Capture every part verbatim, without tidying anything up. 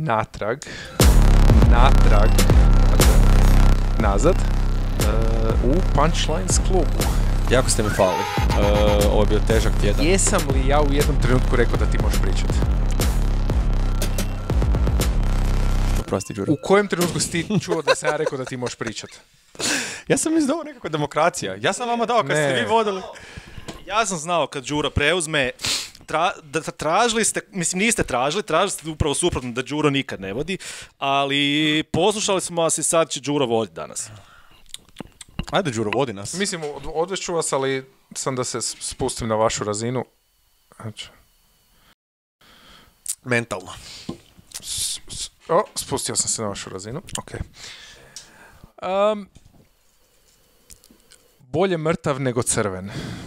natrag, natrag, nazad, uh, u Punchlines klubu. Jako ste mi fali. Uh, ovo je bio težak tjedan. Jesam li ja u jednom trenutku rekao da ti možeš pričati? Prosti, Đuro. U kojem trenutku si ti čuo da sam ja rekao da ti možeš pričati? Ja sam izdao nekakva demokracija. Ja sam vama dao kad Ne. ste vi vodili. Ja sam znao kad Đuro preuzme, tra, da tražili ste, mislim niste tražili, tražili ste upravo suprotno da Đuro nikad ne vodi, ali poslušali smo vas i sad će Đuro voditi danas. Ajde, Đuro, vodi nas. Mislim, od- odvešću vas, ali sam da se s- spustim na vašu razinu. Znači, Mentalno. s- s- o, spustio sam se na vašu razinu. Ok. Um, bolje mrtav nego crven.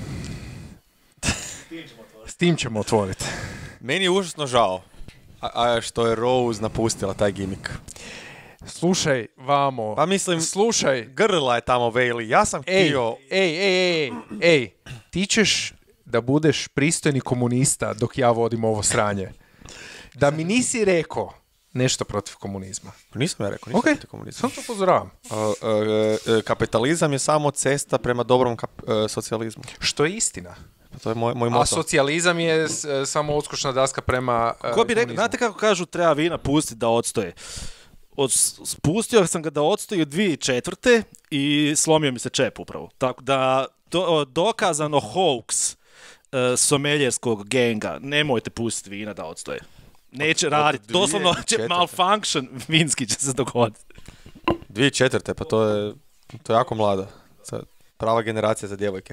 S tim ćemo otvoriti. Meni je užasno žao a, a što je Rose napustila taj gimik. Slušaj, vamo. Pa mislim, Slušaj. grla je tamo Bailey. Ja sam Ej, htio... ej, ej, ej, ej. Ti ćeš da budeš pristojni komunista dok ja vodim ovo sranje. Da mi nisi rekao nešto protiv komunizma. Nisam ja rekao, nisam Ok, protiv komunizma. sam to upozoravam. Uh, uh, uh, kapitalizam je samo cesta prema dobrom kap- uh, socijalizmu. Što je istina. Pa to je moj, moj A moto. socijalizam je s- e, samo odskočna daska prema e, Ko bi rekao, komunizmu. znate kako kažu treba vina pustiti da odstoje? Od, spustio sam ga da odstoji od dvije tisuće četvrte i slomio mi se čep upravo. Tako da, to, dokazano hoax uh, someljerskog genga, nemojte pustiti vina da odstoje. Neće od raditi, dvije doslovno tisuće će četvrte. malfunction vinski će se dogoditi. dvije tisuće četvrte, pa to je, to je jako mlada. Sad, prava generacija za djevojke.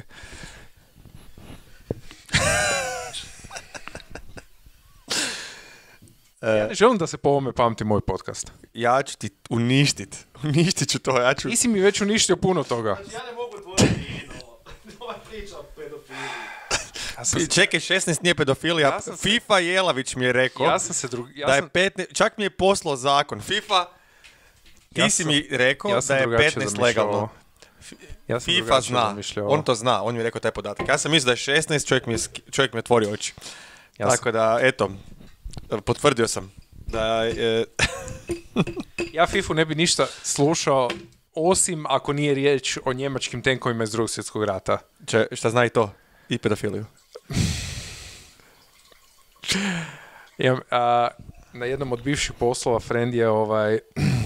Ja ne želim da se po ovome pamti moj podcast. Ja ću ti uništit. Uništit ću to, ja ću... Ti si mi već uništio puno toga. Ja ne mogu otvoriti vino. Ova priča o pedofiliji. Ja sam, Čekaj, šesnaest nije pedofilija. Ja sam se- FIFA Jelavić mi je rekao ja sam se drug... Ja da je sam, petnaest... Čak mi je poslao zakon. FIFA, ti Ja si sam- mi rekao ja sam da je drugačije petnaest zamišljao legalno. ovo. Ja sam FIFA drugačije zna. zamišljao. On to zna. On mi je rekao taj podatak. Ja sam mislio da je šesnaest, čovjek mi je, sk- čovjek mi je otvorio oči. Ja sam- Tako da, eto, potvrdio sam. Da je... Ja fifu ne bi ništa slušao, osim ako nije riječ o njemačkim tenkovima iz drugog svjetskog rata. Če, šta zna i to? I pedofiliju. Imam, a, na jednom od bivših poslova friend je ovaj...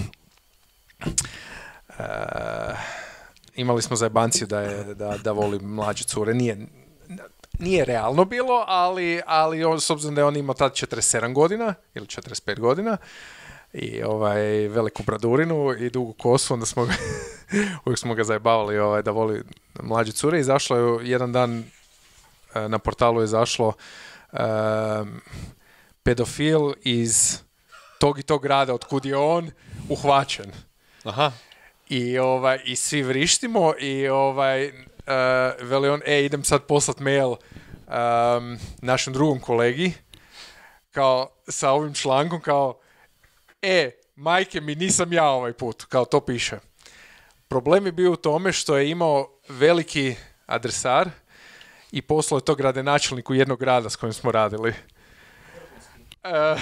a, imali smo zajebanciju da, je, da, da voli mlađe cure. Nije, nije realno bilo, ali, ali on, s obzirom da je on imao tad četrdeset sedam godina ili četrdeset pet godina i ovaj, veliku bradurinu i dugu kosu, onda smo ga, uvijek smo ga zajebavali ovaj, da voli mlađe cure. Izašlo je jedan dan, e, na portalu je izašlo um, pedofil iz tog i tog grada od kud je on uhvaćen. Aha. I, ovaj, i svi vrištimo i ovaj, uh, veli on, e, idem sad poslat mail um, našem drugom kolegi kao sa ovim člankom kao, e, majke mi, nisam ja ovaj put, kao to piše. Problem je bio u tome što je imao veliki adresar i poslao je to gradonačelniku jednog grada s kojim smo radili. Uh,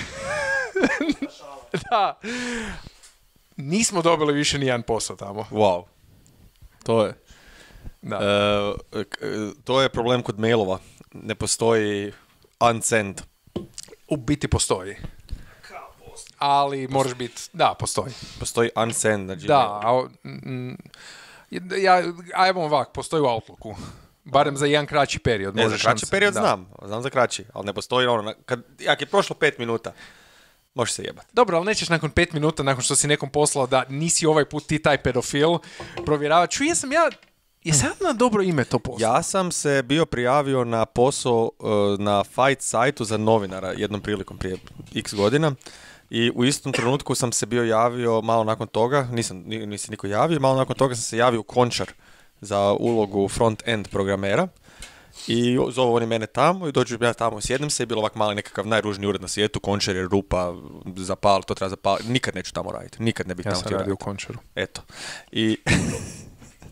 da. Nismo dobili više ni jedan posao tamo. Wow. To je. Da. E, k- e, to je problem kod mailova. Ne postoji unsend. U biti postoji. Ali moraš biti... Da, postoji. Postoji unsend na Gmailu. Da, a, o- mm, ja, ajmo ovak, postoji u Outlooku. Barem za jedan kraći period. Ne, za možeš kraći unsend, period da. znam. Znam za kraći. Ali ne postoji ono... na- Kad, jak je prošlo pet minuta, može se jebati. Dobro, ali nećeš nakon pet minuta, nakon što si nekom poslao da nisi ovaj put ti taj pedofil, provjeravati. Čuj, jesam ja... Jesam na dobro ime to poslao? Ja sam se bio prijavio na posao uh, na Fight sajtu za novinara jednom prilikom prije x godina i u istom trenutku sam se bio javio malo nakon toga, nisam, ni- nisi niko javio, malo nakon toga sam se javio u Končar za ulogu front-end programera i zovu oni mene tamo i dođu ja tamo, sjednem se i bilo ovak mali nekakav najružniji ured na svijetu, Končar je rupa, zapal, to treba zapaliti, nikad neću tamo raditi, nikad ne bih Ja tamo sam htio radio u raditi. Končaru. Eto. I...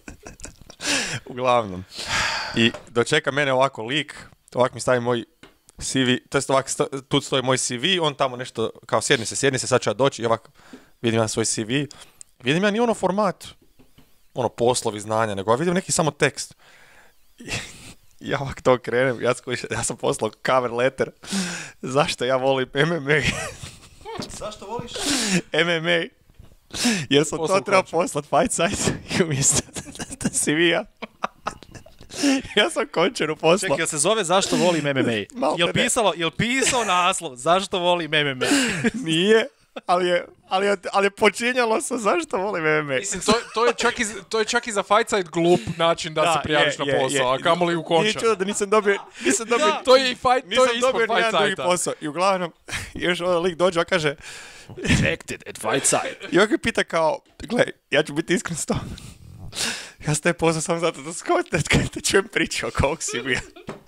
Uglavnom. I dočeka mene ovako lik, ovak mi stavi moj C V, to jest ovak, sto, tu stoji moj C V, on tamo nešto, kao sjedni se, sjedni se, sad ću ja doći i ovak, vidim ja svoj C V, vidim ja nije ono format, ono poslovi, znanja, nego ja vidim neki samo tekst. I ja ovak to krenem, ja, ja sam poslao cover letter, zašto ja volim M M A. Zašto voliš? M M A. Jer sam Poslao to trebao končar. poslat Fight Site i umjesto C V-a. Ja sam končaru poslao. Čekaj, jel se zove Zašto volim M M A? Malte Jel ne. pisalo, jel pisao naslov Zašto volim M M A? Nije, ali je, ali je, ali je počinjalo sa zašto volim M M A. Mislim, to, to, je čak i, to je čak i za Fight Site glup način da, Da, se prijaviš je, na je, posao, je. a kamoli u Nije konča. čudo da nisam dobio, nisam dobio, Da, to je i fight, to nisam je ispod dobio Fight nijedan drugi Site-a. posao. I uglavnom, još ovaj lik dođe, a kaže, Rejected at Fight Site. i ovak mi pita kao, gle, ja ću biti iskren s tobom. Ja sam te pozvao samo zato da skote, kad te čujem priču oko ovog C V-a.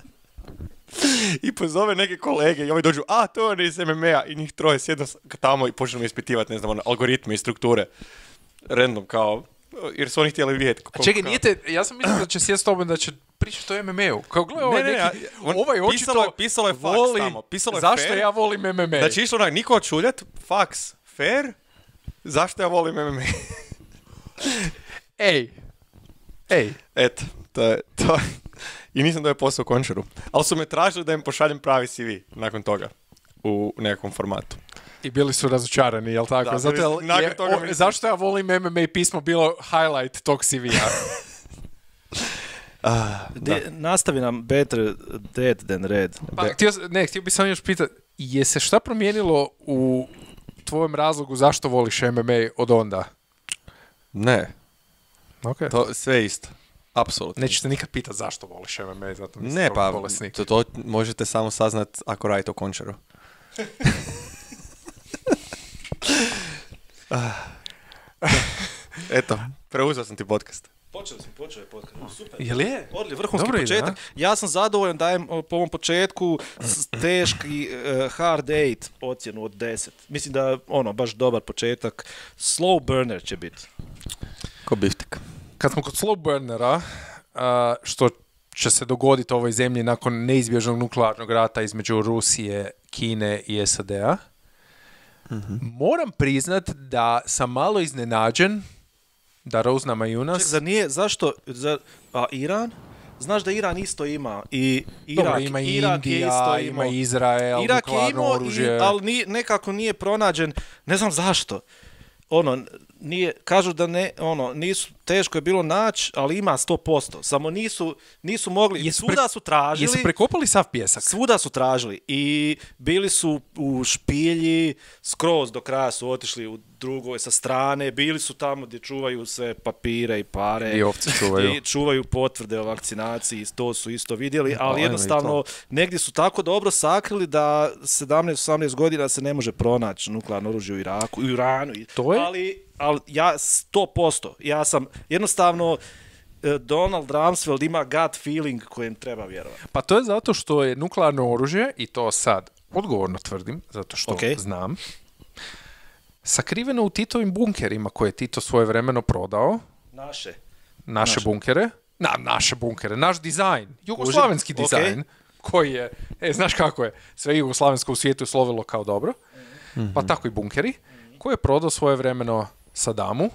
I pozove neke kolege i ovi dođu, a to je iz M M A-a i njih troje sjedno tamo i počnu mi ispitivati, ne znam, ono, algoritme i strukture. Random kao, jer su oni htjeli vidjeti. A čekaj, nije te, ja sam mislio da će sjest s tobom da će pričati o M M A-u. Kao gledaj ovaj Ne, ne, neki, ja- on- ovaj očito pisalo je- pisalo je faks voli, tamo, pisalo je zašto fair. ja volim M M A. Znači išlo onak, niko čuljat, faks, fair, zašto ja volim M M A? Ej, ej, Eto, to je, to I nisam da je posao u Končaru. Ali su me tražili da im pošaljem pravi C V nakon toga. U nekakvom formatu. i bili su razočarani, jel tako? Da, Zato bili su- jel, nakon je, toga o, mi- zašto ja volim M M A pismo bilo highlight tog C V-a? Ah, da. De, nastavi nam better dead than red. Pa, htio, s- ne, htio bih samo još pitati, je se šta promijenilo u tvojem razlogu zašto voliš M M A od onda? Ne, Okay. to sve isto. Apsolutno. Nećete nikad pitati zašto voliš M M A, zato mislim Ne, da pa bolesnik. to, to možete samo saznat ako radite u Končaru. Ah. Eto, preuzeo sam ti podcast. Počeli smo, počeo je podcast. Super. Jel je? Odli, vrhunski Dobro ide, početak. Ja sam zadovoljan, dajem o, po ovom početku s- teški uh, hard eight ocjenu od deset. Mislim da ono, baš dobar početak. Slow burner će biti. Ko biftek. Kad smo kod slow burnera, a, što će se dogoditi ovoj zemlji nakon neizbježnog nuklearnog rata između Rusije, Kine i S A D-a, moram priznat da sam malo iznenađen da Rose Namajunas... Ček, zar nije, zašto, za, a Iran? Znaš da Iran isto ima i Irak, Dobro, ima i Irak je Indija, isto ima imao. i Izrael, Irak je nuklearno imao, i, oružje. ali ni, nekako nije pronađen, ne znam zašto. Ono, nije, kažu da ne, ono, nisu, teško je bilo naći, ali ima sto posto. Samo nisu, nisu mogli, Jesu svuda pre- su tražili. Jesu prekopali sav pjesak? Svuda su tražili i bili su u špilji, skroz do kraja su otišli u drugoj sa strane, bili su tamo gdje čuvaju sve papire i pare. I ovce čuvaju. I čuvaju potvrde o vakcinaciji, to su isto vidjeli, ali ajme i jednostavno negdje su tako dobro sakrili da sedamnaest osamnaest godina se ne može pronaći nuklearno oružje u Iraku, u Iranu. i- To je- Ali, ali ja sto posto, ja sam jednostavno eh, Donald Rumsfeld ima gut feeling kojem treba vjerovati. Pa to je zato što je nuklearno oružje, i to sad odgovorno tvrdim, zato što Ok. znam, sakriveno u Titovim bunkerima koje je Tito svojevremeno prodao, Naše. naše, Naše. bunkere, na, naše bunkere, naš dizajn, jugoslavenski Ok. dizajn, koji je, e, znaš kako je, sve jugoslavensko u svijetu je slovilo kao dobro, pa tako i bunkeri, koji je prodao svojevremeno Sadamu,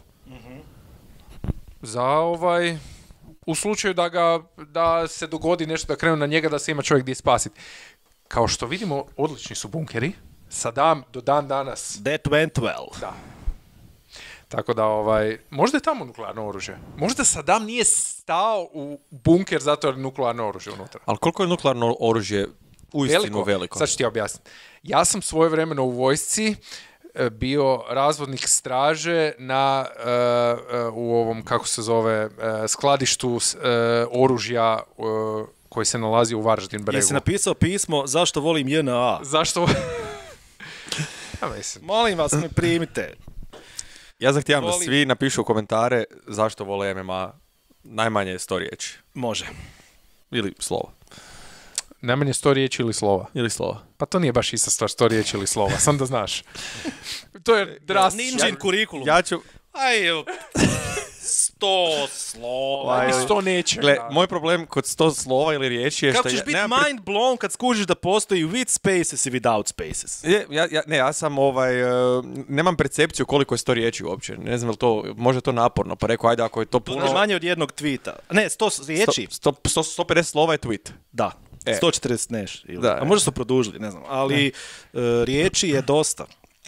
za ovaj, u slučaju da ga, da se dogodi nešto, da krenu na njega, da se ima čovjek gdje spasiti. Kao što vidimo, odlični su bunkeri, Sadam do dan danas, That went well. da. Tako da, ovaj, možda je tamo nuklearno oružje. Možda Sadam nije stao u bunker zato jer je nuklearno oružje unutra. Ali koliko je nuklearno oružje uistinu veliko? Sad ću ti objasniti. Ja sam svojevremeno u vojsci e, bio razvodnik straže na, e, e, u ovom, kako se zove, e, skladištu s- e, oružja e, koji se nalazi u Varaždin bregu. Jesi napisao pismo zašto volim J N A? Zašto? Ja mislim. Molim vas, me primite. Ja zahtijevam da Volim- svi napišu u komentare zašto vole M M A najmanje sto riječi. Može. Ili slova. Najmanje sto riječi ili slova. Ili slova. Pa to nije baš ista stvar, sto riječi ili slova, sam da znaš. To je drastično. Ninjin kurikulum. Ja ću... Aj, evo. sto slova. Ajde, ili- sto neće. Gle, da. moj problem kod sto slova ili riječi je što Kako ćeš ja biti nemam pre- mind blown kad skužiš da postoji with spaces i without spaces? Je, ja, ja, ne, ja sam ovaj, uh, nemam percepciju koliko je sto riječi uopće. Ne znam, je li to, možda je to naporno, pa rekao, ajde, ako je to To puno... je manje od jednog tweeta. Ne, sto riječi. sto, sto, sto pedeset slova je tweet. Da. E. sto četrdeset neš. Ili, Da, a možda su produžili, ne znam. Ali e, riječi je dosta.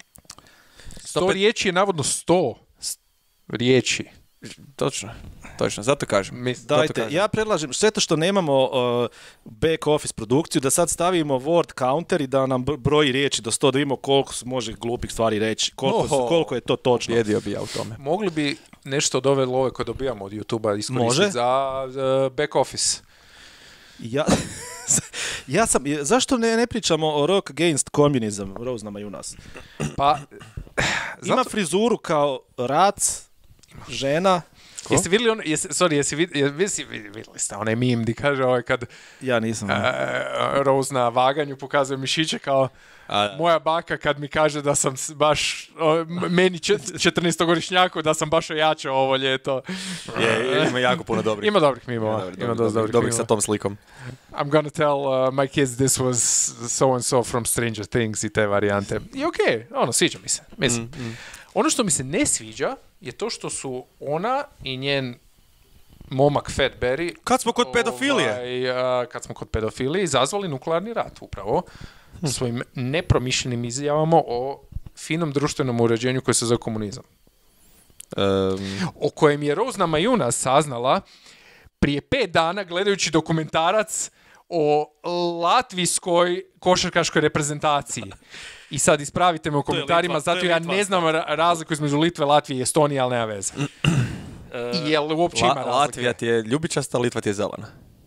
sto riječi je navodno sto riječi. Točno, točno, zato kažem. Mis- Zato Dajte, kažem. ja predlažem, šteta što nemamo uh, back office produkciju, da sad stavimo word counter i da nam br- broji riječi do sto, da vidimo koliko se može glupih stvari reći, koliko, su- Oho. koliko je to točno. Bijedio bi ja u tome. Mogli bi nešto od ove love koje dobijamo od YouTube-a iskoristiti Može. za uh, back office. Ja, ja sam, zašto ne, ne pričamo o Rock Against Communism, Rose nama i u nas? Pa, Ima zato, frizuru kao rac, žena, jeste vidjeli ono, jeste, sorry, jesi vid, je- jesi vid- vidjeli ste onaj meme di kaže ovaj kad ja nisam. uh, Rose na vaganju pokazuje mišiće kao A- moja baka kad mi kaže da sam s- baš, o, m- meni čet- četrnaestogodišnjaku da sam baš ojačao ovo ljeto. Je, je, ima jako puno dobrih. Ima dobrih mimova. Dobri, Ima dobri, dosta dobri, dobrih dobrih sa mimova. tom slikom. I'm gonna tell uh, my kids this was so and so from Stranger Things i te varijante. I okej, ono, sviđa mi se. Mislim. Ono što mi se ne sviđa je to što su ona i njen momak Fat Barry Kad smo kod pedofilije? ovaj, a, kad smo kod pedofilije izazvali nuklearni rat upravo svojim nepromišljenim izjavama o finom društvenom uređenju koje se zove komunizam. Um, O kojem je Rose Namajunas saznala prije pet dana gledajući dokumentarac o latvijskoj košarkaškoj reprezentaciji. I sad ispravite me u komentarima, Litva, to je zato ja Litva. ne znam ra- razliku između Litve, Latvije i Estonije, ali nema veze. I jel uopće ima La, razlike? Latvija ti je ljubičasta, Litva ti je zelena.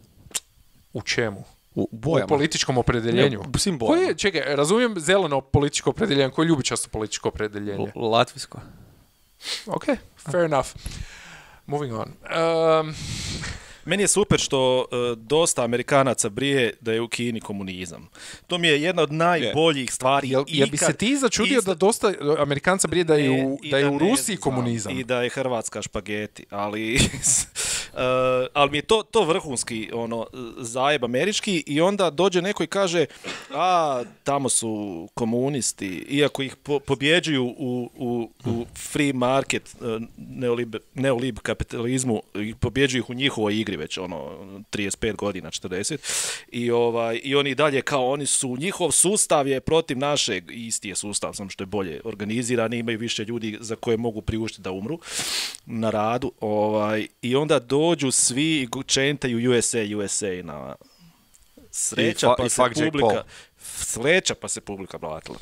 U čemu? U U bojama. političkom opredeljenju. Ne, u svim Koje bojama. je, čekaj, razumijem zeleno političko opredeljenje, koje je ljubičasto političko opredeljenje? L- Latvijsko. Ok, fair enough. Moving on. Um, Meni je super što uh, dosta Amerikanaca brije da je u Kini komunizam. To mi je jedna od najboljih stvari. jel, jel bi ikad. se ti začudio Isto- da dosta Amerikanca brije da je Ne, u, i da je u ne Rusiji znam, komunizam? I da je Hrvatska špageti, ali uh, ali mi je to, to vrhunski ono, zajeb američki i onda dođe neko i kaže a tamo su komunisti, iako ih po, pobjeđuju u, u, u free market uh, neolib, neolib kapitalizmu, i pobjeđuju ih u njihovoj igri već ono trideset pet godina, četrdeset i, ovaj, i oni dalje kao oni su, njihov sustav je protiv našeg, isti je sustav, samo što je bolje organiziran, imaju više ljudi za koje mogu priuštiti da umru na radu, ovaj, i onda dođu svi i gu- čentaju U S A, U S A na sreća, I fa- pa i se fuck Jake publika Paul. sreća pa se publika blatila.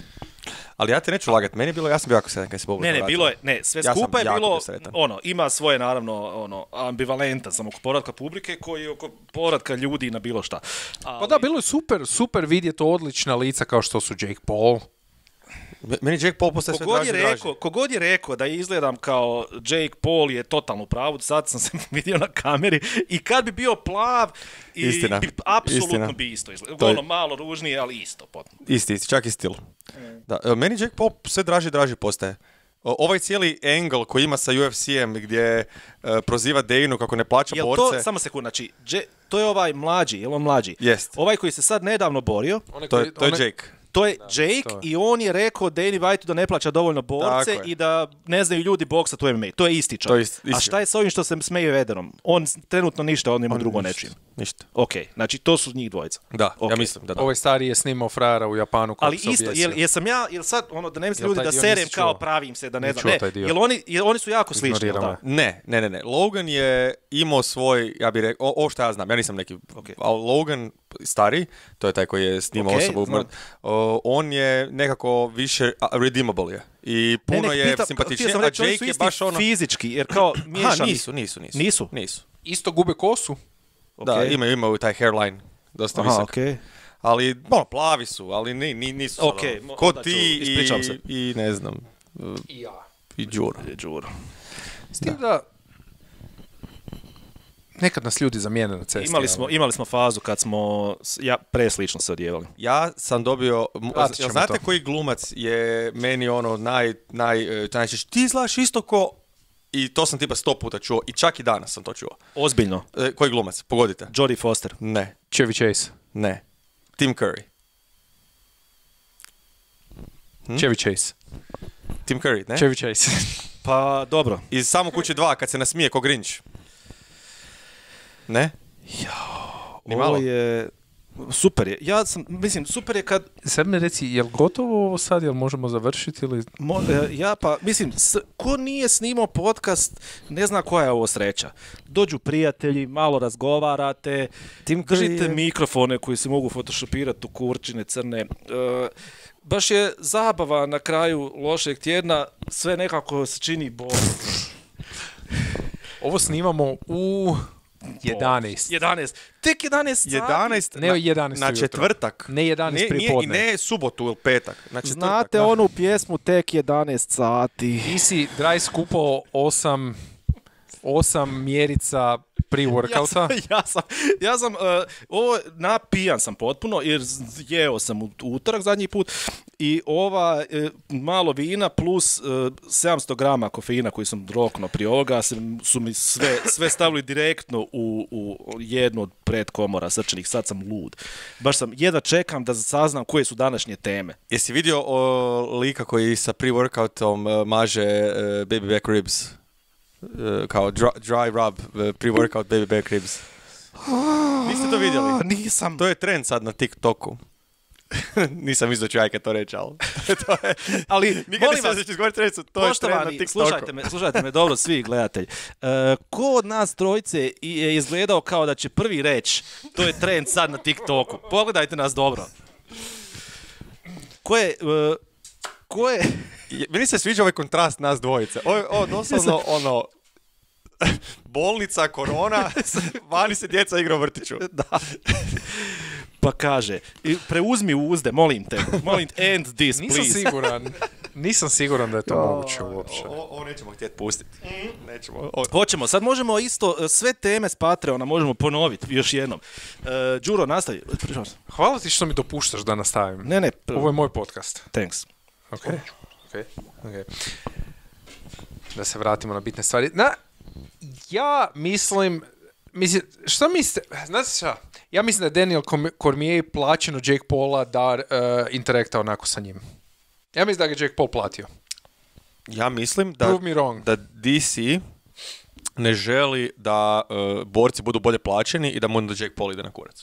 Ali ja te neću lagat, meni je bilo, ja sam bio jako sretan kad se publika Ne, ne, vratila. bilo je, ne, sve Ja sam skupa je jako bilo, bio sretan. ono, ima svoje, naravno, ono, ambivalentan sam oko povratka publike koji je oko povratka ljudi na bilo šta. Ali, Pa da, bilo je super, super vidjeti odlična lica kao što su Jake Paul. Me- Meni Jake Paul postaje sve Kogod draži je, i draži. rekao, kogod je rekao da izgledam kao Jake Paul je totalno u pravu, sad sam se vidio na kameri i kad bi bio plav, i, Istina, bi, apsolutno istina. bi isto izgledao. To je- Ono malo ružnije, ali isto potpuno. Isti, isti, čak i stil. Da, e, meni Jake Paul sve draži i draži postaje. O, ovaj cijeli angle koji ima sa U F C-em gdje e, proziva Dejnu kako ne plaća Jel borce. to, samo sekund, znači, Dže- to je ovaj mlađi, jel on mlađi? Jest. Ovaj koji se sad nedavno borio, One To je, koji- to je one- Jake. to je Jake to je. i on je rekao Danny Whiteu da ne plaća dovoljno borce Tako je. i da ne znaju ljudi boksat u M M A. To je isti čovjek. To je ist- A isti. šta je sa ovim što se smeje Vederom? On s- trenutno ništa, on ima On drugo ništa, nečim. Ništa. Ok, znači to su njih dvojica. Da, Ok. ja mislim da da. Ovaj stari je snimao frajera u Japanu kako Ali se isto, objesio. jel, jesam ja, jel sad, ono, da ne misle Jel ljudi taj da dio serem nisi kao čuo? pravim se, da ne Nisi znam. čuo Ne, taj dio. jel oni, jel oni su jako slični, jel Ignoriramo da? je. Ne, ne, ne, ne. Logan je imao svoj, ja bih rekao, o- ovo što ja znam, ja nisam neki, Ok. ali Logan stari, to je taj koji je snimao Ok, osobu, znam. o, on je nekako više a, redeemable je. I puno Ne, ne, je pitam- simpatičniji, htio sam a reći, oni su Jake je isti baš ono... fizički, jer kao Ha, miješani. nisu, nisu, nisu. Nisu? Nisu. Isto gube kosu. Da, Ok. imaju, imaju taj hairline, dosta Aha, visok. okej. Ali, ono, plavi su, ali ni, ni, nisu Ok, ono, mo- ko onda ću- ti ispričavam i, se. i ne znam, uh, I ja. i Đuro. Đuro. S tim da... Nekad nas ljudi zamijene na cesti. Imali ali- smo, imali smo fazu kad smo s- ja, preslično se odjevali. Ja sam dobio, m- Vratit jel ćemo znate to. koji glumac je meni ono naj, naj, e, najčešće, ti izgledaš isto ko I to sam tipa sto puta čuo i čak i danas sam to čuo. Ozbiljno. E, koji glumac? Pogodite. Jodie Foster. Ne. Chevy Chase. Ne. Tim Curry. Hm? Chevy Chase. Tim Curry, ne? Chevy Chase. Pa, dobro. Iz Samo kuće dva, kad se nasmije ko Grinch. Ne? Jao, Ni ovo malo. je... Super je. Ja sam, mislim, super je kad... Sad mi reci, je li gotovo ovo sad, jel možemo završiti ili... Mo, e, ja pa, mislim, s, ko nije snimao podcast, ne zna koja je ovo sreća. Dođu prijatelji, malo razgovarate, Tim držite Curry je- mikrofone koji se mogu fotošopirati u kurčine crne. E, baš je zabava na kraju lošeg tjedna, sve nekako se čini bolno. Ovo snimamo u jedanaest. jedanaest. Tek jedanaest sati. jedanaest Ne, na, jedanaest na ujutro. četvrtak. Ne jedanaest Ne, nije- pripodne. Ne subotu ili petak. Na četvrtak. Znate da. onu pjesmu tek jedanaest sati. Ti si, Draj, skupao osam, osam mjerica pre-workouta. Ja sam, ja sam, ja sam uh, ovo napijan sam potpuno jer z- jeo sam u utorak zadnji put i ova uh, malo vina plus uh, sedamsto grama kofeina koji sam roknuo prije ovoga se, su mi sve, sve stavili direktno u, u jednu od predkomora srčanih, sad sam lud. Baš sam, jedva čekam da saznam koje su današnje teme. Jesi vidio o, lika koji sa pre-workoutom uh, maže uh, baby back ribs? Uh, kao dry, dry rub, uh, pre-workout baby back ribs. Niste to vidjeli? Nisam. To je trend sad na TikToku. Nisam mislio ću ajke to reći, ali... to je, Ali, nikad molim nisam vas, da ću izgovoriti reći, to je trend na poštovani, TikToku. slušajte me, slušajte me dobro svi gledatelji. Uh, ko od nas trojice je izgledao kao da će prvi reći to je trend sad na TikToku? Pogledajte nas dobro. Ko je... Uh, ko je... Je- Meni se sviđa ovaj kontrast nas dvojice. Ovo, ovo doslovno ono... bolnica, korona, vani se djeca igra u vrtiću. Da. Pa kaže, i preuzmi uzde, molim te. Molim te, end this, Nisam please. siguran. Nisam siguran da je to moguće uopće. Ovo, ovo nećemo htjeti pustiti. Nećemo. Ovo- Hoćemo, sad možemo isto, uh, sve teme s Patreona možemo ponoviti još jednom. Uh, Đuro, nastavi. Hvala ti što mi dopuštaš da nastavim. Ne, ne, Ovo je moj podcast. thanks. Ok, ok, ok. Da se vratimo na bitne stvari. Na, ja mislim, mislim, šta mislite, znate šta, ja mislim da je Daniel Com- Cormier plaćeno Jake Paula da uh, interakta onako sa njim. Ja mislim da ga je Jake Paul platio. Ja mislim da, Prove me wrong. da D C ne želi da uh, borci budu bolje plaćeni i da mu onda Jake Paul ide na kurac.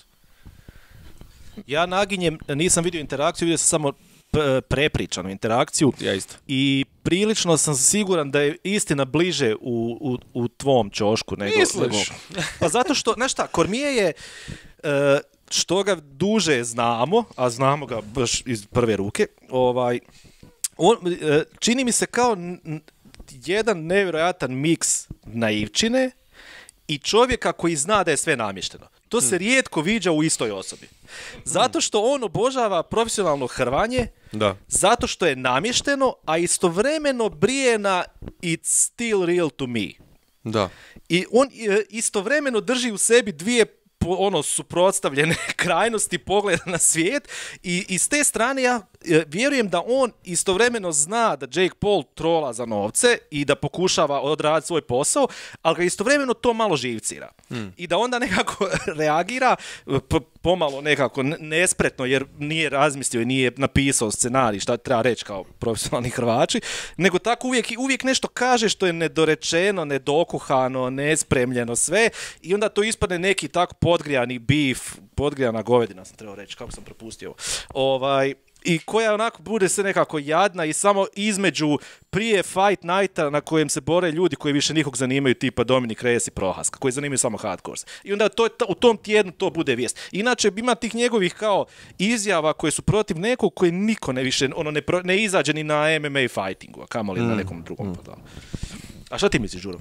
Ja naginjem, nisam vidio interakciju, vidio sam samo p- prepričanu interakciju. Ja isto. I prilično sam siguran da je istina bliže u, u, u tvom ćošku nego... Misliš? nego- Pa zato što, znaš šta, Cormier je, e, što ga duže znamo, a znamo ga baš iz prve ruke, ovaj, on, e, čini mi se kao n- n- jedan nevjerojatan miks naivčine i čovjeka koji zna da je sve namješteno. To se rijetko viđa u istoj osobi. Zato što on obožava profesionalno hrvanje, Da. zato što je namješteno, a istovremeno brije na it's still real to me. Da. I on e, istovremeno drži u sebi dvije po- ono suprotstavljene krajnosti pogleda na svijet i, i s te strane ja e, vjerujem da on istovremeno zna da Jake Paul trola za novce i da pokušava odraditi svoj posao, ali ga istovremeno to malo živcira. I da onda nekako reagira p- pomalo nekako n- nespretno jer nije razmislio i nije napisao scenarij šta treba reći kao profesionalni Hrvači, nego tako uvijek, uvijek nešto kaže što je nedorečeno, nedokuhano, nespremljeno sve i onda to ispadne neki tako podgrijani beef, podgrijana govedina sam trebao reći, kako sam propustio ovo. Ovaj, i koja onako bude se nekako jadna i samo između prije fight nighta na kojem se bore ljudi koji više nikog zanimaju tipa Dominik Reyes i Prohaska, koji zanimaju samo hardcores. I onda to, je ta- u tom tjednu to bude vijest. Inače ima tih njegovih kao izjava koje su protiv nekog koji niko ne više ono ne, pro, ne izađe ni na M M A fightingu, a kamoli na nekom drugom mm. portalu. A šta ti misliš, Đuro?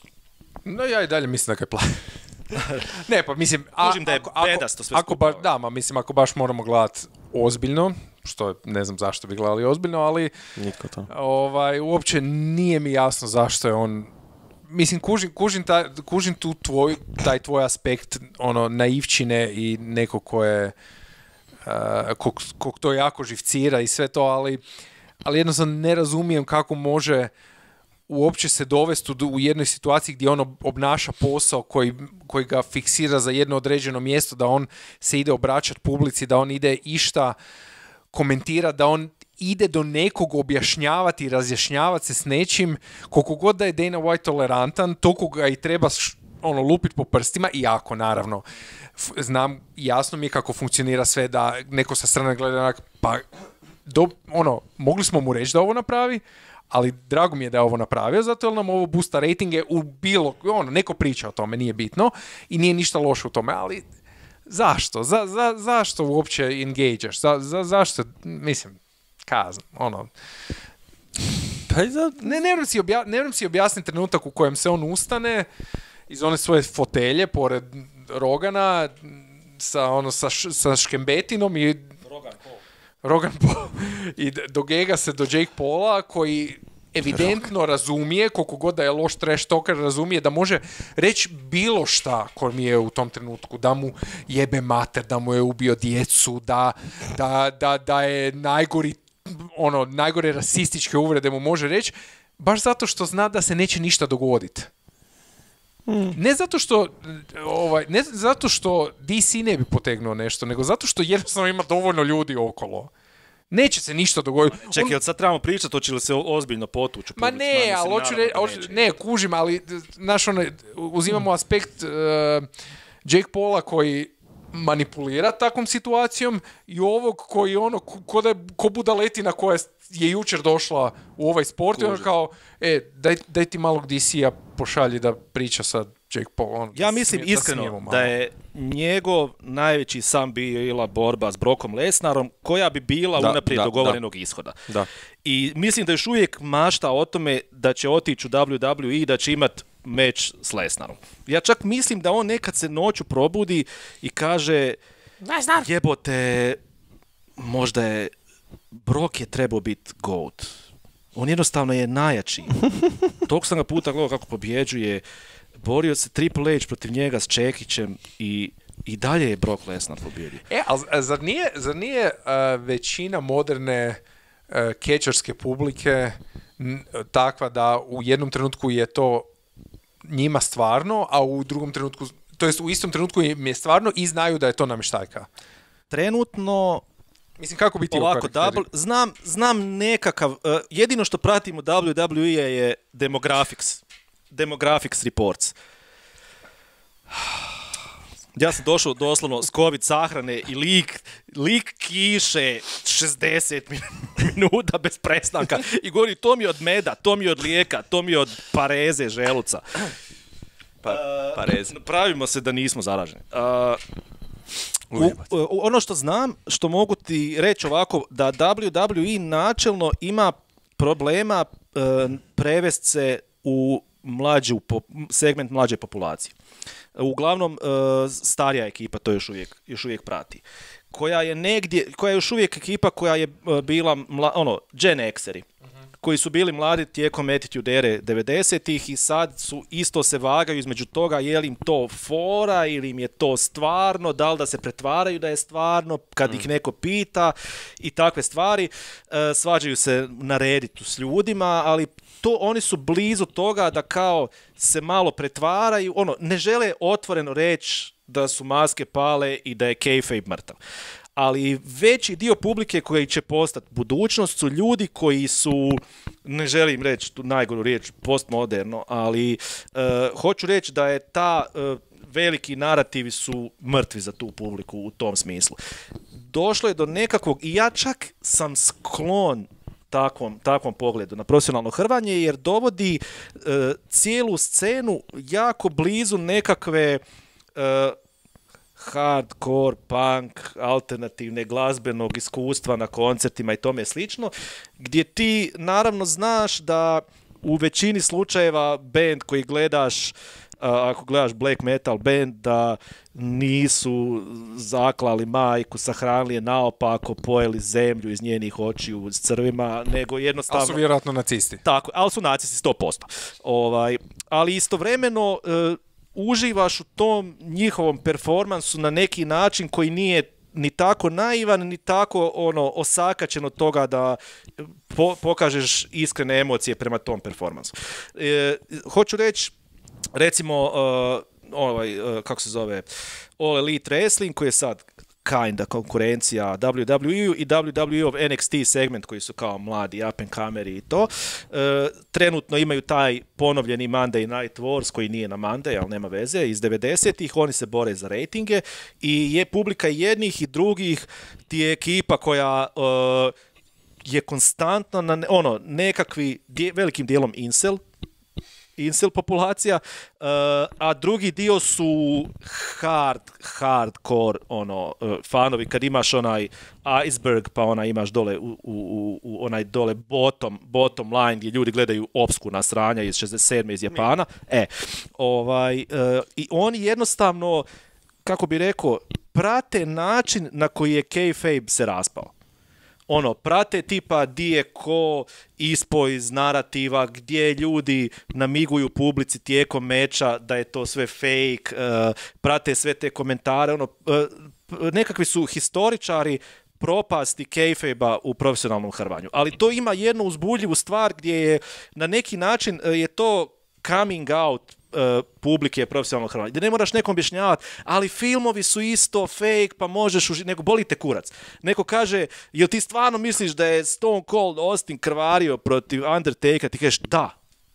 No ja i dalje mislim da ga je pla... Ne, pa mislim... a- Kužim da je ako- ako- bedasto sve ako skupa, baš, da, ma mislim, ako baš moramo gledati ozbiljno, što ne znam zašto bi gledali ozbiljno, ali Nitko to. ovaj, uopće nije mi jasno zašto je on... Mislim, kužim, kužim, taj, kužim tu tvoj, taj tvoj aspekt ono, naivčine i neko ko je... Uh, kog, kog to jako živcira i sve to, ali, ali jednostavno ne razumijem kako može uopće se dovesti u, u jednoj situaciji gdje on obnaša posao koji, koji ga fiksira za jedno određeno mjesto, da on se ide obraćati publici, da on ide išta komentirati, da on ide do nekog objašnjavati i razjašnjavati se s nečim, koliko god da je Dana White tolerantan, toliko ga i treba ono, lupiti po prstima, iako naravno f- znam, jasno mi je kako funkcionira sve, da neko sa strane gleda onak, pa do, ono, mogli smo mu reći da ovo napravi, ali drago mi je da je ovo napravio, zato jer nam ovo boosta ratinge u bilo, ono, neko priča o tome, nije bitno i nije ništa loše u tome, ali zašto? Za, za, zašto uopće engageaš? Za, za, zašto, mislim, kazam, ono... Pa za... Ne, ne vrem si, obja, ne vrem si objasniti trenutak u kojem se on ustane iz one svoje fotelje pored Rogana sa, ono, sa, š, sa škembetinom i... Rogan Paul. Rogan Paul. I dogega se do Jake Paula koji evidentno razumije, koliko god da je loš trash talker, razumije da može reći bilo šta ko mi je u tom trenutku, da mu jebe mater, da mu je ubio djecu, da, da, da, da je najgori, ono, najgore rasističke uvrede mu može reći, baš zato što zna da se neće ništa dogoditi. Hmm. Ne zato što ovaj, ne zato što D C ne bi potegnuo nešto, nego zato što jednostavno ima dovoljno ljudi okolo. Neće se ništa dogoditi. Čekaj, jel sad trebamo pričati, hoće li se ozbiljno potući? Ma ne, ali hoću re, ne, kužim, ali znaš, ono, uzimamo aspekt uh, Jake Paula koji manipulira takvom situacijom i ovog koji ono, ko, da je, ko budaletina koja je jučer došla u ovaj sport i ono kao, e, daj, daj ti malog D C-a pošalji da priča sa Jake Paul. On, ja mislim smije, iskreno da, da je njegov najveći san bila borba s Brockom Lesnarom koja bi bila da, unaprijed da, dogovorenog da. ishoda. Da. I mislim da još uvijek mašta o tome da će otići u W W E i da će imat meč s Lesnarom. Ja čak mislim da on nekad se noću probudi i kaže jebote, možda je Brock je trebao biti GOAT. On jednostavno je najjači. Toliko sam ga puta gledao kako pobjeđuje. Borio se Triple H protiv njega s Čekićem i, i dalje je Brock Lesnar pobjedio. E, ali zar nije, zar nije uh, većina moderne uh, catcherske publike n- takva da u jednom trenutku je to njima stvarno, a u drugom trenutku, to jest u istom trenutku im je stvarno i znaju da je to namještajka? Trenutno mislim, kako bi ti ovako, double, znam, znam nekakav, uh, jedino što pratim u W W E je demographics. Demographics reports. Ja sam došao doslovno s COVID sahrane i lik, lik kiše šezdeset minuta bez prestanka i govori to mi je od meda, to mi je od lijeka, to mi je od pareze želuca. Pa, pareze. Uh, pravimo se da nismo zaraženi. Uh, U, u, ono što znam, što mogu ti reći ovako, da W W E načelno ima problema uh, prevest se u mlađu, segment mlađe populacije. Uglavnom, uh, starija ekipa to još uvijek, još uvijek prati. Koja je negdje, koja je još uvijek ekipa koja je uh, bila, mla, ono, Gen Xeri. Koji su bili mladi tijekom Attitude ere devedesetih i sad su isto se vagaju između toga je li im to fora ili im je to stvarno, da li da se pretvaraju da je stvarno kad mm. ih neko pita i takve stvari. E, svađaju se na Redditu s ljudima, ali to oni su blizu toga da kao se malo pretvaraju, ono, ne žele otvoreno reći da su maske pale i da je kayfabe mrtav. Ali veći dio publike koji će postati budućnost su ljudi koji su, ne želim reći tu najgoru riječ, postmoderno, ali uh, hoću reći da je ta uh, veliki narativi su mrtvi za tu publiku u tom smislu. Došlo je do nekakvog, i ja čak sam sklon takvom, takvom pogledu na profesionalno hrvanje, jer dovodi uh, cijelu scenu jako blizu nekakve uh, hardcore, punk, alternativne glazbenog iskustva na koncertima i tome slično, gdje ti naravno znaš da u većini slučajeva band koji gledaš, ako gledaš black metal band, da nisu zaklali majku, sahranili je naopako, pojeli zemlju iz njenih očiju s crvima, nego jednostavno... Ali su vjerojatno nacisti. Tako, ali su nacisti sto posto. Ovaj, ali istovremeno... uživaš u tom njihovom performansu na neki način koji nije ni tako naivan, ni tako ono osakaćen od toga da po, pokažeš iskrene emocije prema tom performansu. E, hoću reći, recimo, uh, ovaj, uh, kako se zove, All Elite Wrestling, koji je sad kinda konkurencija W W E i W W E of N X T segment, koji su kao mladi up and comeri i to. E, trenutno imaju taj ponovljeni Monday Night Wars, koji nije na Monday, ali nema veze, iz devedesetih. Oni se bore za rejtinge i je publika jednih i drugih, ti je ekipa koja e, je konstantno na ono, nekakvi dje, velikim dijelom incel, incel populacija, uh, a drugi dio su hard, hardcore ono, uh, fanovi, kad imaš onaj iceberg, pa ona imaš dole u, u, u onaj dole bottom, bottom line gdje ljudi gledaju opskurna sranja iz šezdeset sedme iz Japana. E, ovaj, uh, i oni jednostavno, kako bi rekao, prate način na koji je kayfabe se raspao. Ono, prate tipa di je ko ispo iz narativa, gdje ljudi namiguju publici tijekom meča da je to sve fake, uh, prate sve te komentare, ono, uh, nekakvi su historičari propasti kayfabe-a u profesionalnom hrvanju. Ali to ima jednu uzbudljivu stvar gdje je na neki način uh, je to coming out Uh, publike profesionalno hrvanje. Gdje ne moraš nekom objašnjavati, ali filmovi su isto fake, pa možeš uži... nego boli te kurac. Neko kaže, jel ti stvarno misliš da je Stone Cold Austin krvario protiv Undertakera? Ti kažeš, da.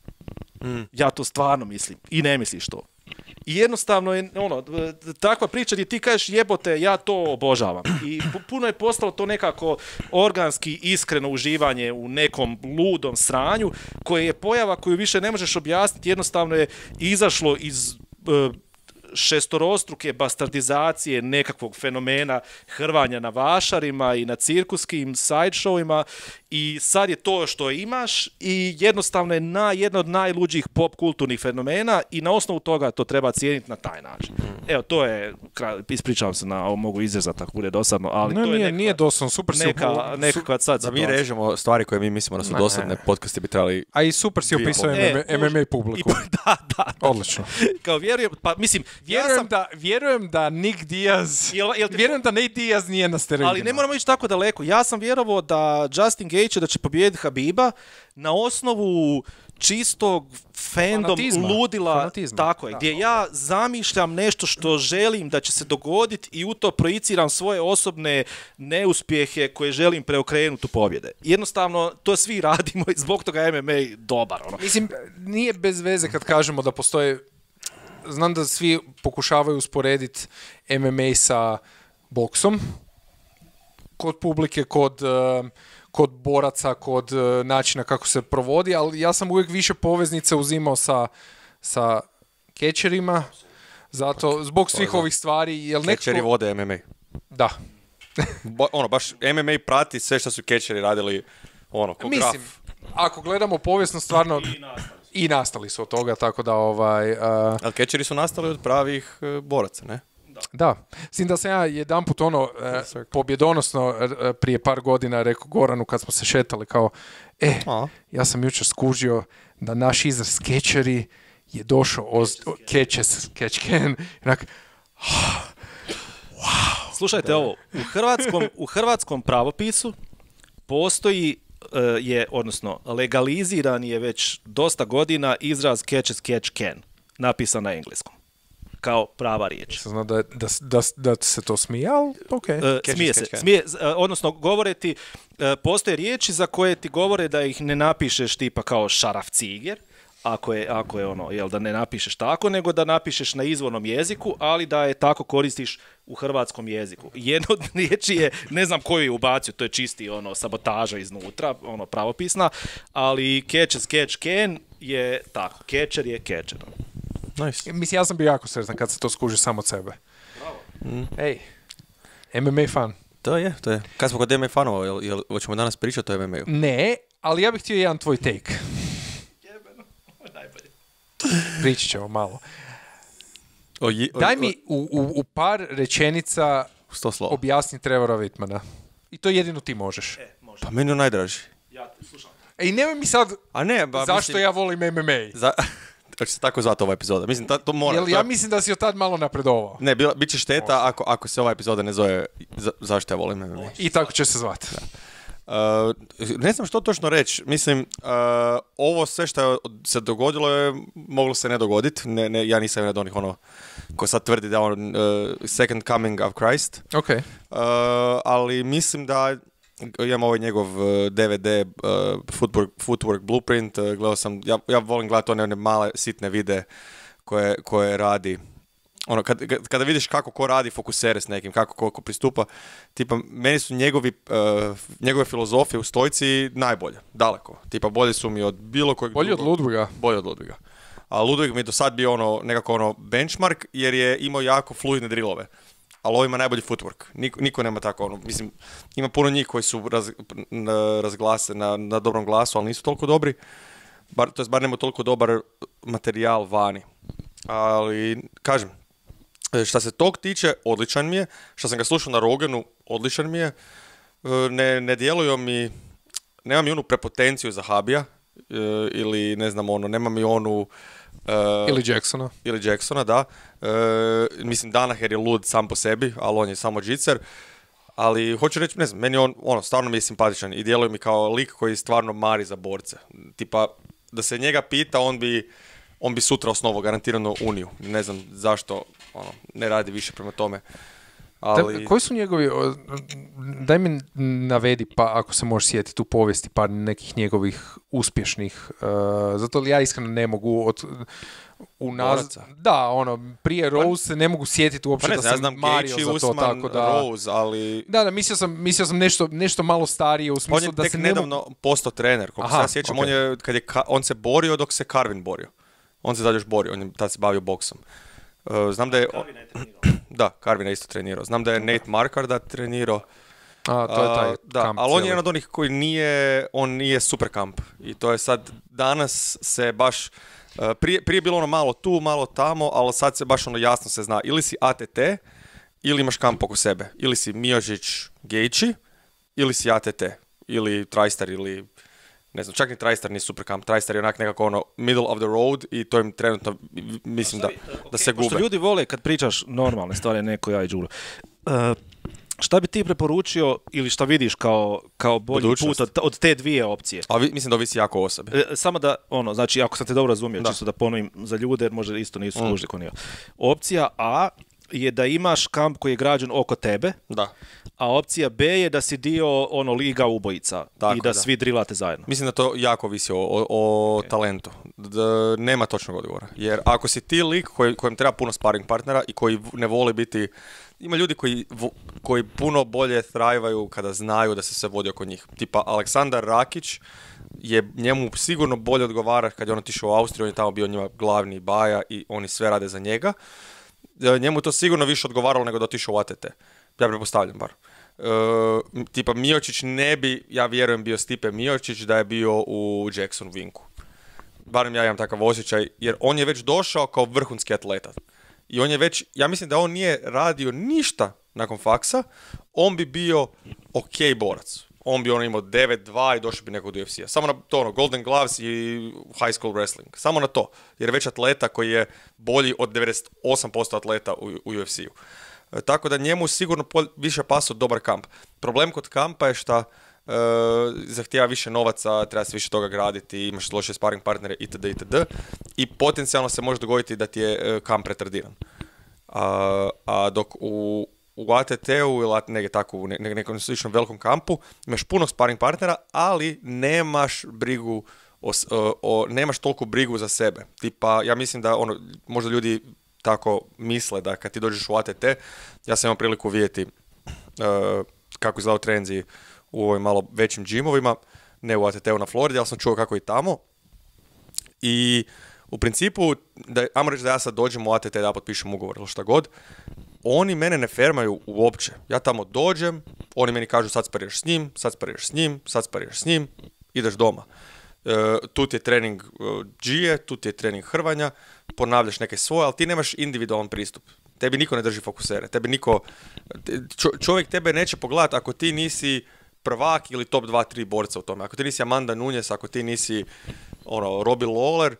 Mm. Ja to stvarno mislim. I ne misliš to. I jednostavno je ono, takva priča gdje ti kažeš jebote, ja to obožavam. I puno je postalo to nekako organski, iskreno uživanje u nekom ludom sranju, koje je pojava koju više ne možeš objasniti, jednostavno je izašlo iz uh, šestorostruke bastardizacije nekakvog fenomena hrvanja na vašarima i na cirkuskim sideshowima i sad je to što imaš i jednostavno je na, jedno od najluđih pop kulturnih fenomena i na osnovu toga to treba cijeniti na taj način. Evo, to je, ispričavam se na ovo, mogu izrezati ako bude dosadno, ali no, to nije, je nekakva, nije dosadno, super si neka, upo... nekakva sad da mi režemo stvari koje mi mislimo da su ne, dosadne, ne. podcasti bi trebali... A i super si opisao e, M M A publiku. I, da, da. Odlično. Kao vjerujem, pa mislim, Vjerujem, ja sam... da, vjerujem da Nick Diaz, Jel, jel ti... vjerujem da Nate Diaz nije na steroidima. Ali ne moramo ići tako daleko. Ja sam vjerovao da Justin Gaethje da će pobijediti Habiba na osnovu čistog fandom Fanatizma. ludila, Fanatizma. tako je, Da. gdje ja zamišljam nešto što želim da će se dogoditi i u to projiciram svoje osobne neuspjehe koje želim preokrenuti u pobjede. Jednostavno, to svi radimo i zbog toga je M M A dobar. Ono. Mislim, nije bez veze kad kažemo da postoje, znam da svi pokušavaju usporediti M M A sa boksom, kod publike, kod, uh, kod boraca, kod uh, načina kako se provodi, ali ja sam uvijek više poveznice uzimao sa, sa catcherima, zato, zbog svih ovih stvari. Jel Catcheri nekako... vode M M A. Da. Ba, ono, baš M M A prati sve što su catcheri radili, ono, ko Mislim, graf. ako gledamo povijesno, stvarno... I nastali su od toga, tako da ovaj... Uh, Ali catcheri su nastali od pravih uh, boraca, ne? Da, s tim da sam ja jedanput ono e, pobjedonosno e, prije par godina rekao Goranu kad smo se šetali kao e, A. ja sam jučer skužio da naš izraz catcheri je došao od catches, catch can, onak, Slušajte ovo, u hrvatskom, u hrvatskom pravopisu postoji uh, je, odnosno legaliziran je već dosta godina izraz catch as catch can, napisan na engleskom, kao prava riječ. Sam znao da, da, da, da se to smije, ali okej. Uh, smije se, smije, uh, odnosno govore ti, uh, postoje riječi za koje ti govore da ih ne napišeš tipa kao šarafciger, ako je, ako je ono, jel, da ne napišeš tako, nego da napišeš na izvornom jeziku, ali da je tako koristiš u hrvatskom jeziku. Jedna od riječi je, ne znam koju je ubacio, to je čisti ono sabotaža iznutra, ono pravopisna, ali catch as catch can je tako, catcher je catcher. Nice. Mislim, ja sam bio jako sretan kad se to skuži samo od sebe. Bravo. Mm. Ej, M M A fan. To je, to je. Kad smo kod M M A fanova, jel, jel, hoćemo danas pričati o M M A-u? Ne, ali ja bih htio jedan tvoj take. Jebeno, najbolje. Pričat ćemo malo. O, je, o, Daj mi u, u, u par rečenica sto slova. objasni Trevora Whitmana. I to jedino ti možeš. E, može. Pa meni je najdraži. Ja te slušam. E, i nemoj mi sad A ne, ba, zašto mislim, ja volim M M A. Za, Da će se tako zvati ova epizoda. Mislim, ta, to mora. Jel, to ja je- mislim da si od tad malo napredovao. Ne, bila, bit će šteta ako, ako se ova epizoda ne zove za, zašto ja volim M M A. I tako će se zvati. Uh, ne znam što točno reći. Mislim, uh, ovo sve što je se dogodilo je moglo se ne dogoditi. Ne, ne, ja nisam jedan od onih ono ko sad tvrdi da je on uh, second coming of Christ. Ok. Uh, ali mislim da imam ovaj njegov uh, D V D uh, footwork, footwork Blueprint. Uh, gledao sam, ja, ja volim gledati one, one male sitne videe koje, koje radi. Ono, kad, kad- kada vidiš kako ko radi fokusere s nekim, kako ko, ko pristupa, tipa, meni su njegovi, uh, njegove filozofije u stojci najbolje, daleko. Tipa, bolje su mi od bilo kojeg Bolji od drugog- Ludviga. Bolje od Ludviga. A Ludvig mi je do sad bio ono, nekako ono benchmark, jer je imao jako fluidne drillove. Ali ovo ima najbolji footwork. Niko, niko nema tako ono, mislim, ima puno njih koji su raz, na, razglase na, na dobrom glasu, ali nisu toliko dobri. Bar, to jest, bar nema toliko dobar materijal vani. Ali, kažem, E, šta se tog tiče, odličan mi je. Što sam ga slušao na Roganu, odličan mi je. E, Ne, ne djeluju mi, nema mi onu prepotenciju za Habija, e, ili ne znam ono, nema mi onu... e, Ili Jacksona. ili Jacksona, da. E, mislim, Danaher je lud sam po sebi, ali on je samo džicer. Ali, hoću reći, ne znam, meni on, ono, stvarno mi je simpatičan i djeluje mi kao lik koji stvarno mari za borce. Tipa, da se njega pita, on bi, on bi sutra osnovao garantirano Uniju. Ne znam zašto, ono, ne radi više prema tome. Ali... Da, koji su njegovi, o, daj mi navedi, pa ako se možeš sjetiti u povijesti par nekih njegovih uspješnih, uh, zato li ja iskreno ne mogu od, u naz... Boraca. Da, ono, prije Rose se ne mogu sjetiti uopće Pa ne da znam, ja sam znam mario Gaethje, za to, Usman, tako da... Rose, ali... Da, da, mislio sam, mislio sam nešto, nešto malo starije u On smislu je da tek se ne nedavno mogu... postao trener, koliko se Aha, ja sjećam, ok. on, je, kad je, Ka- on se borio dok se Carvin borio. On se tad još borio, on je tad se bavio boksom. Uh, znam da je... Da, Carvin je isto trenirao. Znam da je Nate Marquardt trenirao. A, to je taj A, da, kamp ali on je cijeli. jedan od onih koji nije, on nije super kamp. I to je sad, danas se baš, uh, prije, prije je bilo ono malo tu, malo tamo, ali sad se baš ono jasno se zna. Ili si A T T, ili imaš kamp oko sebe. Ili si Miocic Gaethje, ili si A T T. Ili TriStar, ili ne znam, čak ni TriStar nije super kamp. TriStar je onak nekako ono middle of the road i to im trenutno, mislim da, da se Pošto gube. ljudi vole kad pričaš normalne stvari, neko ja i Đuro. Uh, šta bi ti preporučio ili šta vidiš kao, kao bolji Budućnost. put od, od te dvije opcije? Ali vi- mislim da ovisi jako o osobi. E, samo da, ono, znači, ako sam te dobro razumio, Da. čisto da ponovim za ljude, jer možda isto nisu skužili ko nije. Opcija A je da imaš kamp koji je građen oko tebe, Da. a opcija B je da si dio ono liga ubojica Tako, i da, da. svi drilate zajedno. Mislim da to jako ovisi o, o, o talentu. Da, nema točnog odgovora. Jer ako si ti lik koji, kojem treba puno sparring partnera i koji v- ne voli biti... Ima ljudi koji, vo- koji puno bolje thrivaju kada znaju da se sve vodi oko njih. Tipa Aleksandar Rakić je njemu sigurno bolje odgovara kad je on otišao u Austriju, on je tamo bio njima glavni baja i oni sve rade za njega. E, Njemu to sigurno više odgovaralo nego da otišao u A T T. Ja pretpostavljam bar. E, tipa Miocic ne bi, ja vjerujem, bio Stipe Miocic da je bio u Jackson Winku. Barem ja imam takav osjećaj, jer on je već došao kao vrhunski atleta. I on je već, ja mislim da on nije radio ništa nakon faksa, on bi bio ok borac. On bi on imao devet dva i došao bi nekog do U F C-a. Samo na to, ono, Golden Gloves i High School Wrestling. Samo na to. Jer je već atleta koji je bolji od devedeset osam posto atleta u, u U F C-u. E, tako da njemu sigurno pol- više pasao dobar kamp. Problem kod kampa je šta e, zahtijeva više novaca, treba se više toga graditi, imaš loše sparring partnere itd. itd. I potencijalno se može dogoditi da ti je e, kamp retardiran. A, a dok u, u A T T-u ili negdje tako u ne, ne- nekom sličnom velikom kampu imaš puno sparring partnera, ali nemaš brigu o, s- o, o- nemaš toliko brigu za sebe. Tipa, ja mislim da ono, možda ljudi tako misle da kad ti dođeš u A T T, ja sam imao priliku vidjeti uh, kako izgledaju trenzi u ovim malo većim džimovima, ne u A T T-u na Floridi, ali sam čuo kako i tamo. I u principu, da, ajmo reći da ja sad dođem u A T T da ja potpišem ugovor ili šta god, oni mene ne fermaju uopće. Ja tamo dođem, oni meni kažu sad spariraš s njim, sad spariraš s njim, sad spariraš s njim, ideš doma. E, tu ti je trening uh, džije, tu ti je trening hrvanja, ponavljaš neke svoje, ali ti nemaš individualan pristup. Tebi niko ne drži fokusere, tebi niko, čo, čovjek tebe neće pogledati ako ti nisi prvak ili top dva tri borca u tome. Ako ti nisi Amanda Nunes, ako ti nisi ono, Robbie Lawler, ti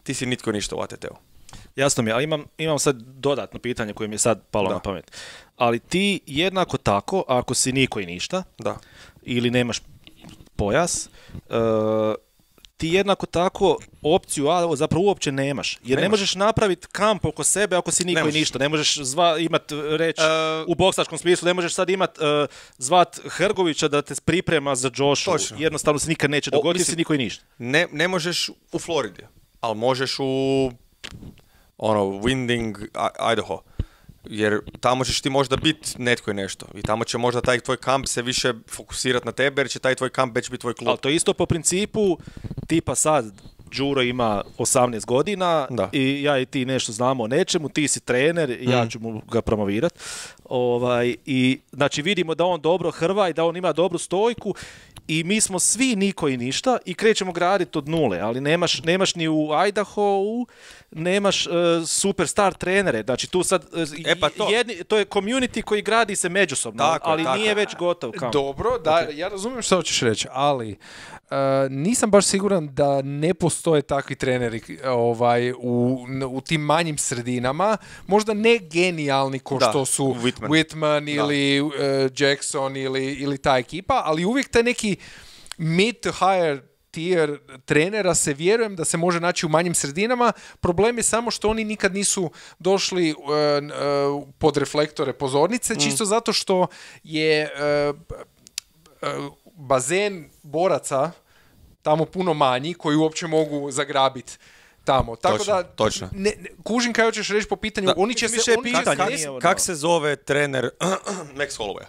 ti si nitko ništa u A T T-u. Jasno mi je, ali imam, imam sad dodatno pitanje koje mi je sad palo Da. na pamet. Ali ti jednako tako, ako si niko i ništa, Da. ili nemaš pojas, uh, ti jednako tako opciju A zapravo uopće nemaš. Jer ne Nemaš. možeš napraviti kamp oko sebe ako si niko Ne i možeš. ništa. Ne možeš zva, imat reći E, u boksačkom smislu, ne možeš sad imat uh, zvat Hrgovića da te priprema za Joshu. Točno. Jednostavno se nikad neće O, dogoditi, mislim- si niko i ništa. Ne, ne možeš u Floridi, ali možeš u ono, Winding, I- Idaho. Jer tamo ćeš ti možda biti netko i nešto. I tamo će možda taj tvoj kamp se više fokusirati na tebe, jer će taj tvoj kamp već biti tvoj klub. Ali to je isto po principu, tipa sad, Đuro ima osamnaest godina Da. i ja i ti nešto znamo o nečemu, ti si trener, ja Mm. ću mu ga promovirat. Ovaj, i, znači vidimo da on dobro hrva i da on ima dobru stojku i mi smo svi niko i ništa i krećemo graditi od nule, ali nemaš, nemaš ni u Idaho, nemaš uh, superstar trenere. Znači tu sad, uh, E pa to. jedni, to je community koji gradi se međusobno, Tako je, ali tako nije je. već gotov kamp. Dobro, da, ja razumijem što hoćeš reći, ali uh, nisam baš siguran da ne postoje takvi treneri ovaj, u, u tim manjim sredinama, možda ne genijalni ko Da, što su Whitman. Whitman ili uh, Jackson ili, ili ta ekipa, ali uvijek taj neki mid to higher tier trenera se vjerujem da se može naći u manjim sredinama. Problem je samo što oni nikad nisu došli uh, uh, pod reflektore pozornice, Mm. čisto zato što je uh, uh, bazen boraca tamo puno manji koji uopće mogu zagrabiti tamo. Tako Točno, da, točno. Ne, ne, kužim kaj hoćeš reći po pitanju, Da. oni će Više se... je Oni će pitanje, se- nije ovo, Kak da. se zove trener Max Holloway?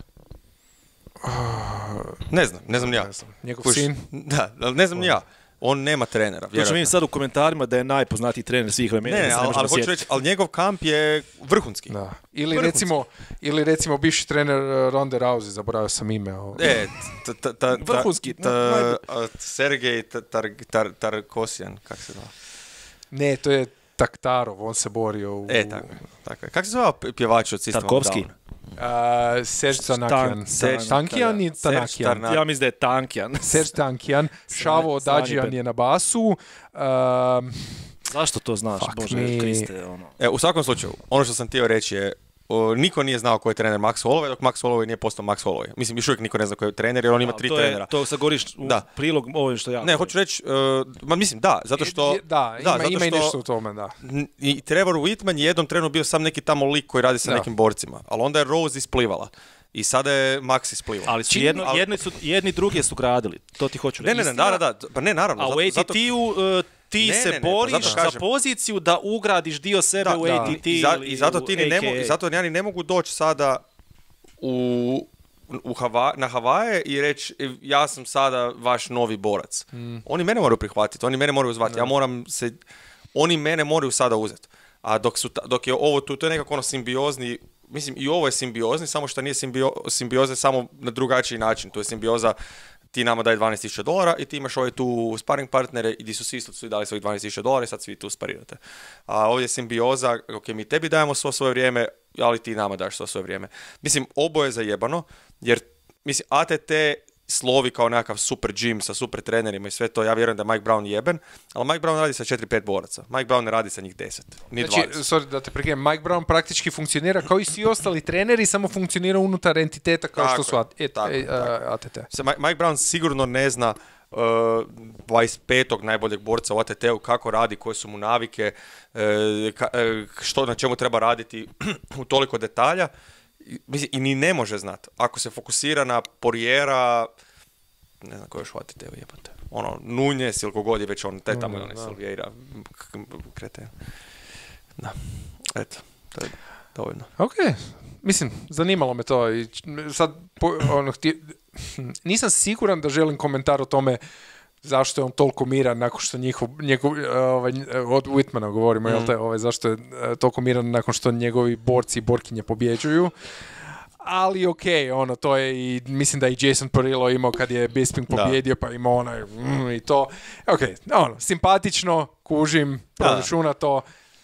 Ne znam, ne znam ni ja. Ne znam, njegov Kuš- sin? Da, ali ne znam ni ja. On nema trenera, To ću vjerojatno. vidim sad u komentarima da je najpoznatiji trener svih vremena. Ne, da ne, se ali, možemo ali hoću sjetiti. reći, ali njegov kamp je vrhunski. Da. Ili Vrhunski. recimo, ili recimo bivši trener uh, Ronda Rousey, zaboravio sam ime. ovo. E, ta, ta, ta, Vrhunski, ta, najbolji. a, Sergej Tar, tar, tar, Tarkosian, kak se zove? Ne, to je Taktarov, on se borio u... E, tako je. Tako je. Kak se zove pjevač od System of a Tarkovski. Down? Uh, Serge Tanakian. Serge Tankian i Serge Tanakian. Tarna- Ja mislim da je Tankjan. Serge Tankian. Šavo Sanje Dadžian Pet. je na basu. Um, Zašto to znaš, Fuck Bože me. Kriste, ono. E, u svakom slučaju, ono što sam htio reći je, o, niko nije znao ko je trener Max Holloway, dok Max Holloway nije postao Max Holloway. Mislim, još uvijek niko ne zna ko je trener, jer on ima A, tri to je- trenera. To sad govoriš u Da. prilog ovim što ja Ne, govorim. hoću reći, uh, ma mislim, da, zato što... je- da, ima, zato ima i što- nešto u tome, da. N- I Trevor Whitman je jednom trenu bio sam neki tamo lik koji radi sa Da. nekim borcima, ali onda je Rose isplivala. I sada je Max isplivala. Ali su Čini- jedno, ali- jedni, su, jedni druge su gradili, to ti hoću Ne, reći. ne, ne, da, da, da, pa ne, naravno. A u zato- zato- A T T-u uh, ti Ne, se ne, ne, pa boriš zato za kažem. poziciju da ugradiš dio sebe Da, u da. A T T I, za- ili I zato ti ni u ne A K A. mogu, i zato ja ni ne mogu doći sada u, u Hava, na Havaje i reći ja sam sada vaš novi borac. Oni mene moraju prihvatiti, oni mene moraju zvati, ja moram se, oni mene moraju sada uzeti. A dok, su, ta- dok je ovo tu, to je nekako ono simbiozni, mislim i ovo je simbiozni, samo što nije simbio, simbioza samo na drugačiji način, to je simbioza ti nama daj dvanaest tisuća dolara i ti imaš ove tu sparring partnere i di su svi isto svi dali svojih dvanaest tisuća dolara i sad svi tu sparirate. A ovdje je simbioza, ok, mi tebi dajemo svo svoje vrijeme, ali ti nama daš svo svoje vrijeme. Mislim, oboje je zajebano, jer mislim, A T T slovi kao nekakav super gym sa super trenerima i sve to, ja vjerujem da je Mike Brown jeben, ali Mike Brown radi sa četiri pet boraca. Mike Brown ne radi sa njih deset, ni Znači, dvadeset. sorry da te prekinem, Mike Brown praktički funkcionira kao i svi ostali treneri, samo funkcionira unutar entiteta kao Tako što su je, A- e- tako je, e- tako A T T. Se Mike Mike Brown sigurno ne zna uh, dvadeset petog najboljeg borca u A T T-u, kako radi, koje su mu navike, uh, ka- uh, što na čemu treba raditi u toliko detalja. I, mislim, i ni ne može znat. Ako se fokusira na Porijera, ne znam ko je još u A T T-u, jebate. Ono, Nunez ili kogod je već on, taj tamo je onaj da. Silveira, k- kreten. Da, eto, to je dovoljno. Ok, mislim, zanimalo me to i č- sad po, ono, htje- nisam siguran da želim komentar o tome zašto je on toliko miran nakon što njihov, njegov, ovaj, od Whitmana govorimo, jel te, ovaj, zašto je eh, toliko miran nakon što njegovi borci i borkinje pobjeđuju. Ali ok, ono, to je i, mislim da je i Jason Perillo imao kad je Bisping Da. pobjedio, pa imao onaj, mm, i to. Ok, ono, simpatično, kužim, proračuna to.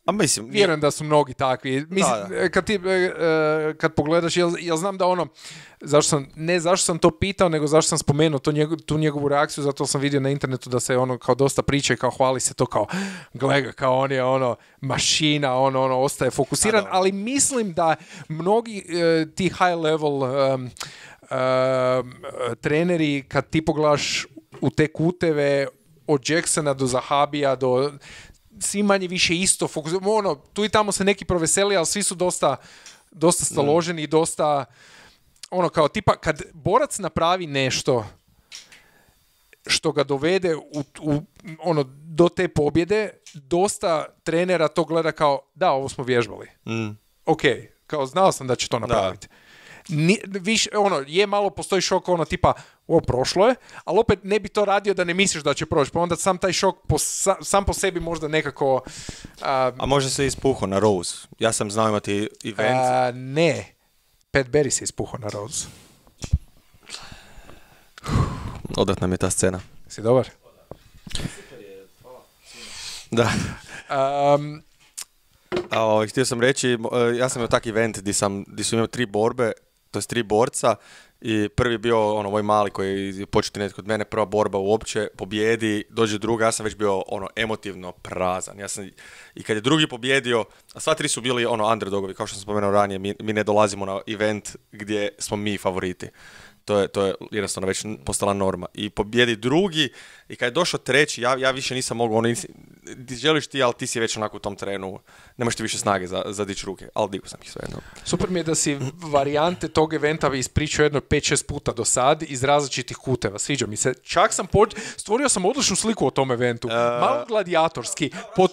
A mislim, nije- Vjerujem da su mnogi takvi. Mislim, Da, da. kad, ti, e, kad pogledaš, jel, jel znam da ono, zašto sam, ne zašto sam to pitao, nego zašto sam spomenuo to njego, tu njegovu reakciju, zato sam vidio na internetu da se ono kao dosta priča i kao hvali se to kao, gle ga, kao on je ono mašina, ono, ono ostaje fokusiran, Da, da. ali mislim da mnogi e, ti high level um, um, treneri, kad ti pogledaš u te kuteve od Jacksona do Zahabija do svi manje više isto fokus, ono, tu i tamo se neki proveseli, ali svi su dosta dosta staloženi i dosta ono kao tipa kad borac napravi nešto što ga dovede u, u, ono, do te pobjede, dosta trenera to gleda kao da, ovo smo vježbali. Mm. Ok, kao znao sam da će to napraviti. Ni, više, ono, je malo postoji šok ono tipa o, prošlo je, ali opet ne bi to radio da ne misliš da će proći, pa onda sam taj šok po, sa, sam po sebi možda nekako a, A može se ispuho na Rose. Ja sam znao imati event. a, ne, Pat Barry se ispuhao na Rose. Odat nam je ta scena. Si dobar? Da. Um, A, ovaj, htio sam reći, mo- e, ja sam imao tak event gdje sam, gdje su imao tri borbe, to je tri borca, i prvi je bio ono moj mali koji je počeo trenirati kod mene, prva borba uopće, pobjedi, dođe druga, ja sam već bio ono emotivno prazan. Ja sam, i kad je drugi pobjedio, a sva tri su bili ono underdogovi, kao što sam spomenuo ranije, mi, mi ne dolazimo na event gdje smo mi favoriti. To je, to je jednostavno već postala norma. I pobjedi drugi, i kad je došao treći, ja, ja više nisam mogao, ono, nisi- ti želiš ti, ali ti si već onako u tom terenu, nemaš ti više snage za, za dići ruke, ali digu sam ih svejedno. super mi je da si varijante tog eventa bi ispričao jedno pet šest puta do sad iz različitih kuteva. Sviđa mi se. Čak sam poč... stvorio sam odličnu sliku o tom eventu. Malo gladijatorski. Pod...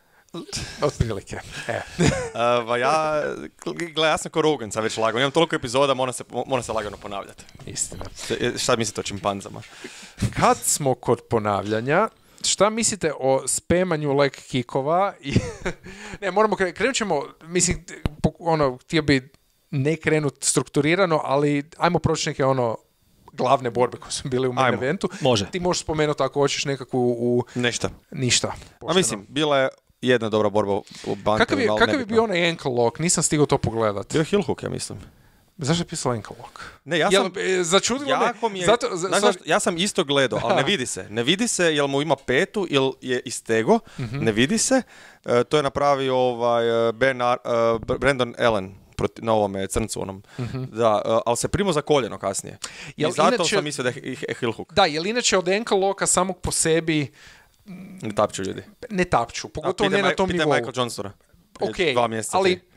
Otprilike. E. Uh, ba ja, gle, ja sam ko Rogan sad već lagano, imam toliko epizoda, moram se, moram se lagano ponavljati. Istina. E, Šta mislite o čimpanzama? Kad smo kod ponavljanja, šta mislite o spemanju leg kikova? I... ne, moramo kre... krenut ćemo, mislim, po- ono, htio bi ne krenut strukturirano, ali ajmo proći neke ono glavne borbe koje su bile u main Ajmo. eventu. Može. Ti možeš spomenuti ako hoćeš nekakvu u Nešta. ništa. A pošteno. mislim, bila je jedna dobra borba u bankovima, Kakav je, ali kakav je nebitno. bio onaj ankle lock? Nisam stigao to pogledat. Bio je heel hook, ja mislim. Zašto je pisalo ankle lock? Ne, ja Jel, sam... e, začudilo me? Jako mi je, Zato, za- znaš sorry. zašto? Ja sam isto gledao, ali ne vidi se. Ne vidi se jel mu ima petu ili je istego. Ne vidi se. E, to je napravio ovaj, e, Ben Ar- e, Brandon Allen proti, na ovome crncu onom. Da, e, ali se primo za koljeno kasnije. Jel I zato inače- sam mislio da je he- heel hook. Da, jer inače od ankle locka samog po sebi Ne tapću ljudi. ne tapču, A, pogotovo pitaj ne na Ma- tom pitaj nivou. Michael Johnsona. Prije Ok, dva mjeseca, ali tri.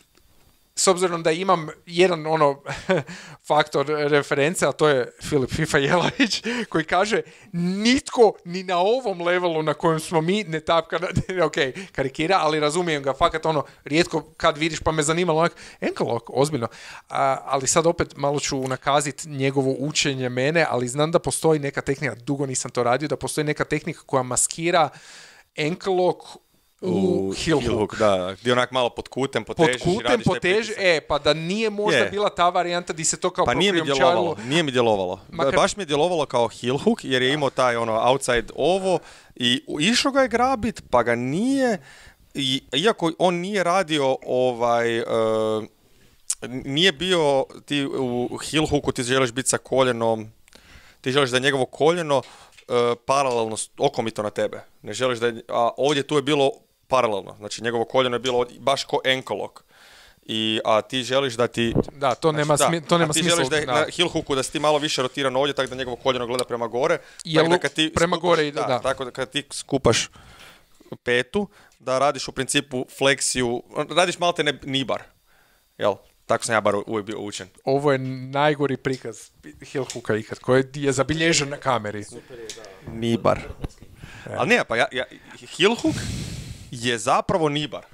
s obzirom da imam jedan ono faktor reference, a to je Filip Fifa Jelavić, koji kaže nitko ni na ovom levelu na kojem smo mi ne tapka, na, ok, karikira, ali razumijem ga, fakat ono, rijetko kad vidiš, pa me zanimalo onak, ankle lock, ozbiljno. A, ali sad opet malo ću nakazit njegovo učenje mene, ali znam da postoji neka tehnika, dugo nisam to radio, da postoji neka tehnika koja maskira ankle lock u heel hook. Da, gdje onak malo pod kutem, Pod potežeš i kutem radiš taj poteže, pritisak. e, pa da nije možda Je. bila ta varijanta di se to kao Pa nije mi prokrijomčarilo. djelovalo, nije mi djelovalo. Makar- Baš mi je djelovalo kao heel hook, jer je imao taj ono outside ovo i išao ga je grabit, pa ga nije, i, iako on nije radio ovaj, e, nije bio ti u heel hooku, ti želiš biti sa koljenom, ti želiš da je njegovo koljeno e, paralelno s- okomito na tebe. Ne želiš da je, a ovdje tu je bilo paralelno, znači njegovo koljeno je bilo baš ko ankle lock. I, a ti želiš da ti... Da, to nema, Znači, smi- da, to nema a ti smisla. želiš da je da. na heel hooku da si ti malo više rotirano ovdje, tako da njegovo koljeno gleda prema gore. Jel tako da kad ti prema skupaš- gore ide, da. Tako da kad ti skupaš petu, da radiš u principu fleksiju, radiš malte ne nibar. Jel? Tako sam ja bar uvijek bio učen. Ovo je najgori prikaz heel hooka ikad, koji je zabilježen na kameri. Nibar. Ali ne, pa ja, ja, heel hook je zapravo nibar.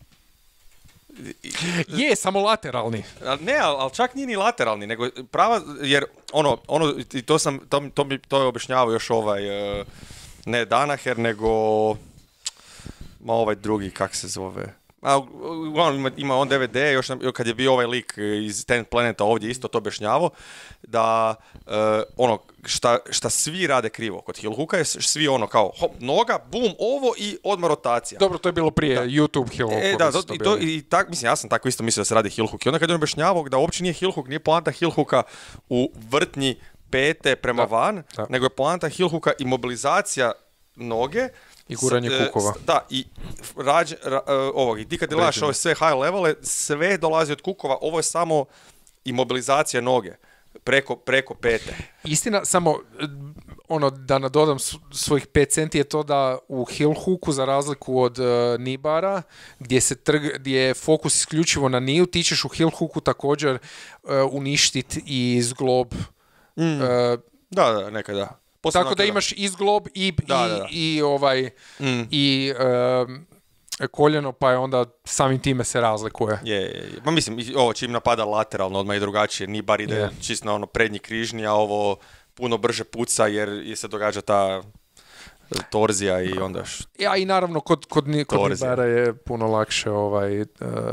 Je, samo lateralni. A ne, ali al čak nije ni lateralni, nego prava, jer ono, ono i to sam, to, mi- to, mi, to je objašnjavao još ovaj, e, ne Danaher, nego, ma ovaj drugi, kak se zove, A, uglavnom ima, ima on D V D, još nam- kad je bio ovaj lik iz Tenth Planeta ovdje isto to objašnjavao, da uh, ono, šta, šta svi rade krivo kod heel hooka je s- svi ono kao, hop, noga, bum, ovo i odmah rotacija. Dobro, to je bilo prije YouTube heel E, hookovi da, su to, to i, to, bili. i tak, mislim, ja sam tako isto mislio da se radi heel hook. I onda kad je on objašnjavao da uopće nije heel hook, nije poanta heel hooka u vrtnji pete prema Da, van, da. nego je poanta heel hooka i mobilizacija noge. I guranje s- e, kukova. s- Da, i rađ, ra, e, ovog, i ti kad delaš Određeno. ove sve high levele, sve dolazi od kukova, ovo je samo i mobilizacija noge preko, preko pete. Istina, samo eh, ono da nadodam s- svojih pet centi je to da u heel hooku za razliku od uh, nibara gdje se trg, gdje je fokus isključivo na niju, ti ćeš u heel hooku također uh, uništiti i zglob. Mm. Uh, Da, da, nekad da. Posebno tako da ako- imaš i zglob i, Da, i, da, da. i ovaj Mm. i um, koljeno, pa je onda samim time se razlikuje. Je, je, je. Ma mislim, i ovo čim napada lateralno, odmah je drugačije, ni bar ide Je. čisto na ono prednji križni, a ovo puno brže puca jer je se događa ta torzija i onda... š- Ja, i naravno kod, kod, ni- kod Torzija. nibara je puno lakše ovaj, uh,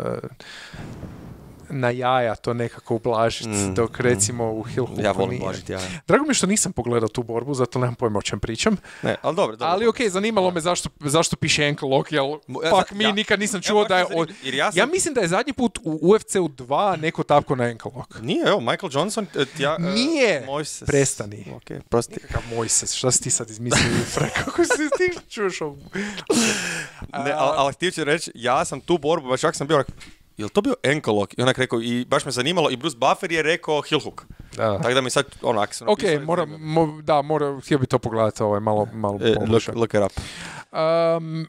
na jaja to nekako ublažiti, Mm, dok recimo u heel hooku Ja volim nije. blažiti, ja. Drago mi je što nisam pogledao tu borbu, zato nemam pojma o čem pričam. Ne, ali dobro, dobro. Ali okej, zanimalo me zašto, zašto piše ankle lock, jer Mo- ja fuck za- mi, ja- nikad nisam ja čuo baš da je... me zanima, Od... jer ja sam- Ja mislim da je zadnji put u U F C-u dva neko tapko na ankle lock. Nije, evo, Michael Johnson... e, Ja, e, Nije! Mojses. Prestani. Ok, prosti. Nikakav Mojses, šta si ti sad izmislio? Fra, kako si ti čuješ ovo? Ne, ali, ali htio ću reći, ja sam tu borbu, baš čak sam bio, jel to bio ankle lock? I onak rekao, i baš me zanimalo, i Bruce Buffer je rekao heel hook. Da. Tako da mi sad, ono, ako sam Ok, napisao- moram, mo, da, moram, htio bi to pogledati, ovo je malo, malo E, look, pobliže. look it up. Um,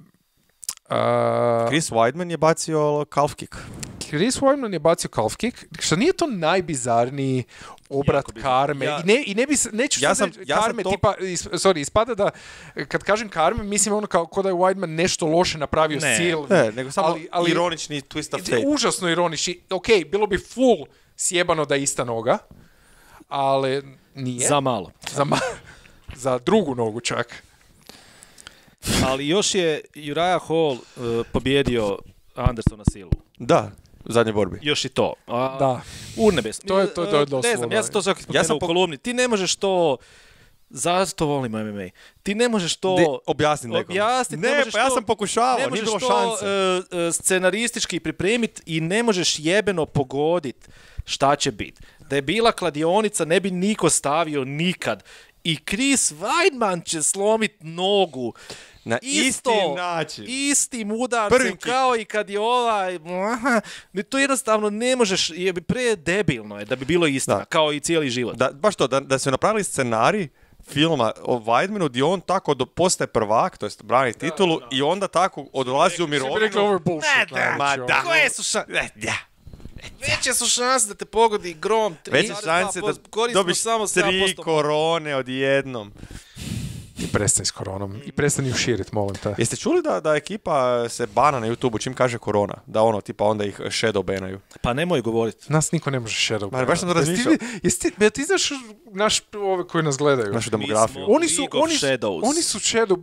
uh, Chris Weidman je bacio calf kick. Chris Weidman je bacio calf kick, što nije to najbizarniji obrat Jako bizarno. karme. Ja- I, ne, I ne bi, se- neću Ja sad sam- reći ja sam karme, to- tipa, is, sorry, ispada da, kad kažem karme, mislim ono kao, kao da je Weidman nešto loše napravio Ne. Silvi. Ne, nego samo ali, ali, ironični twist of ide fate. užasno ironični. Ok, bilo bi full sjebano da je ista noga, ali nije. Za malo. Za, ma- za drugu nogu čak. Ali još je Uriah Hall uh, pobjedio Andersona Silvu. Da, u zadnjoj borbi. Još i to. A, Da. Urnebes. To je- to je- to je Ne znam, doslovno. ja sam to čak Ja spomenuo sam u pok- kolumni. Ti ne možeš to... Zato volim M M A. Ti ne možeš to... De, objasni nekom. objasnit, ne ne, možeš pa ja to- sam pokušavao, ne nije možeš bilo to šanse. e, e, scenaristički pripremiti i ne možeš jebeno pogodit šta će biti. Da je bila kladionica, ne bi niko stavio nikad. I Chris Weidman će slomit nogu. Na Isto, isti način. istim udarcem Prvi kick. kao i kad je ovaj... aha, to jednostavno ne možeš, je pre debilno je da bi bilo istina, Da. kao i cijeli život. Da, baš to, da, da su napravili scenarij filma o Weidmanu gdje on tako do, postaje prvak, to jest brani titulu, i onda tako odlazi u Svi bi rekli, ovo mirovinu. je bullshit. Ne, da, najveći, ma da. ovo. Koje su šanse? Veće su šanse da te pogodi grom. Veće šanse da koristimo dobiš samo sedam tri posto. korone odjednom. I prestani s koronom. I prestani uširit, molim te. Jeste čuli da, da ekipa se bana na YouTubeu čim kaže korona? Da ono, tipa onda ih shadow banaju. Pa nemoj govoriti. Nas niko ne može shadow. Ma, baš sam to Jesi ti- razmišljao. Jesi ti, be, ti znaš naš, ove koji nas gledaju? Našu demografiju. smo- Oni su, League of oni, su, Shadows. oni su shadow...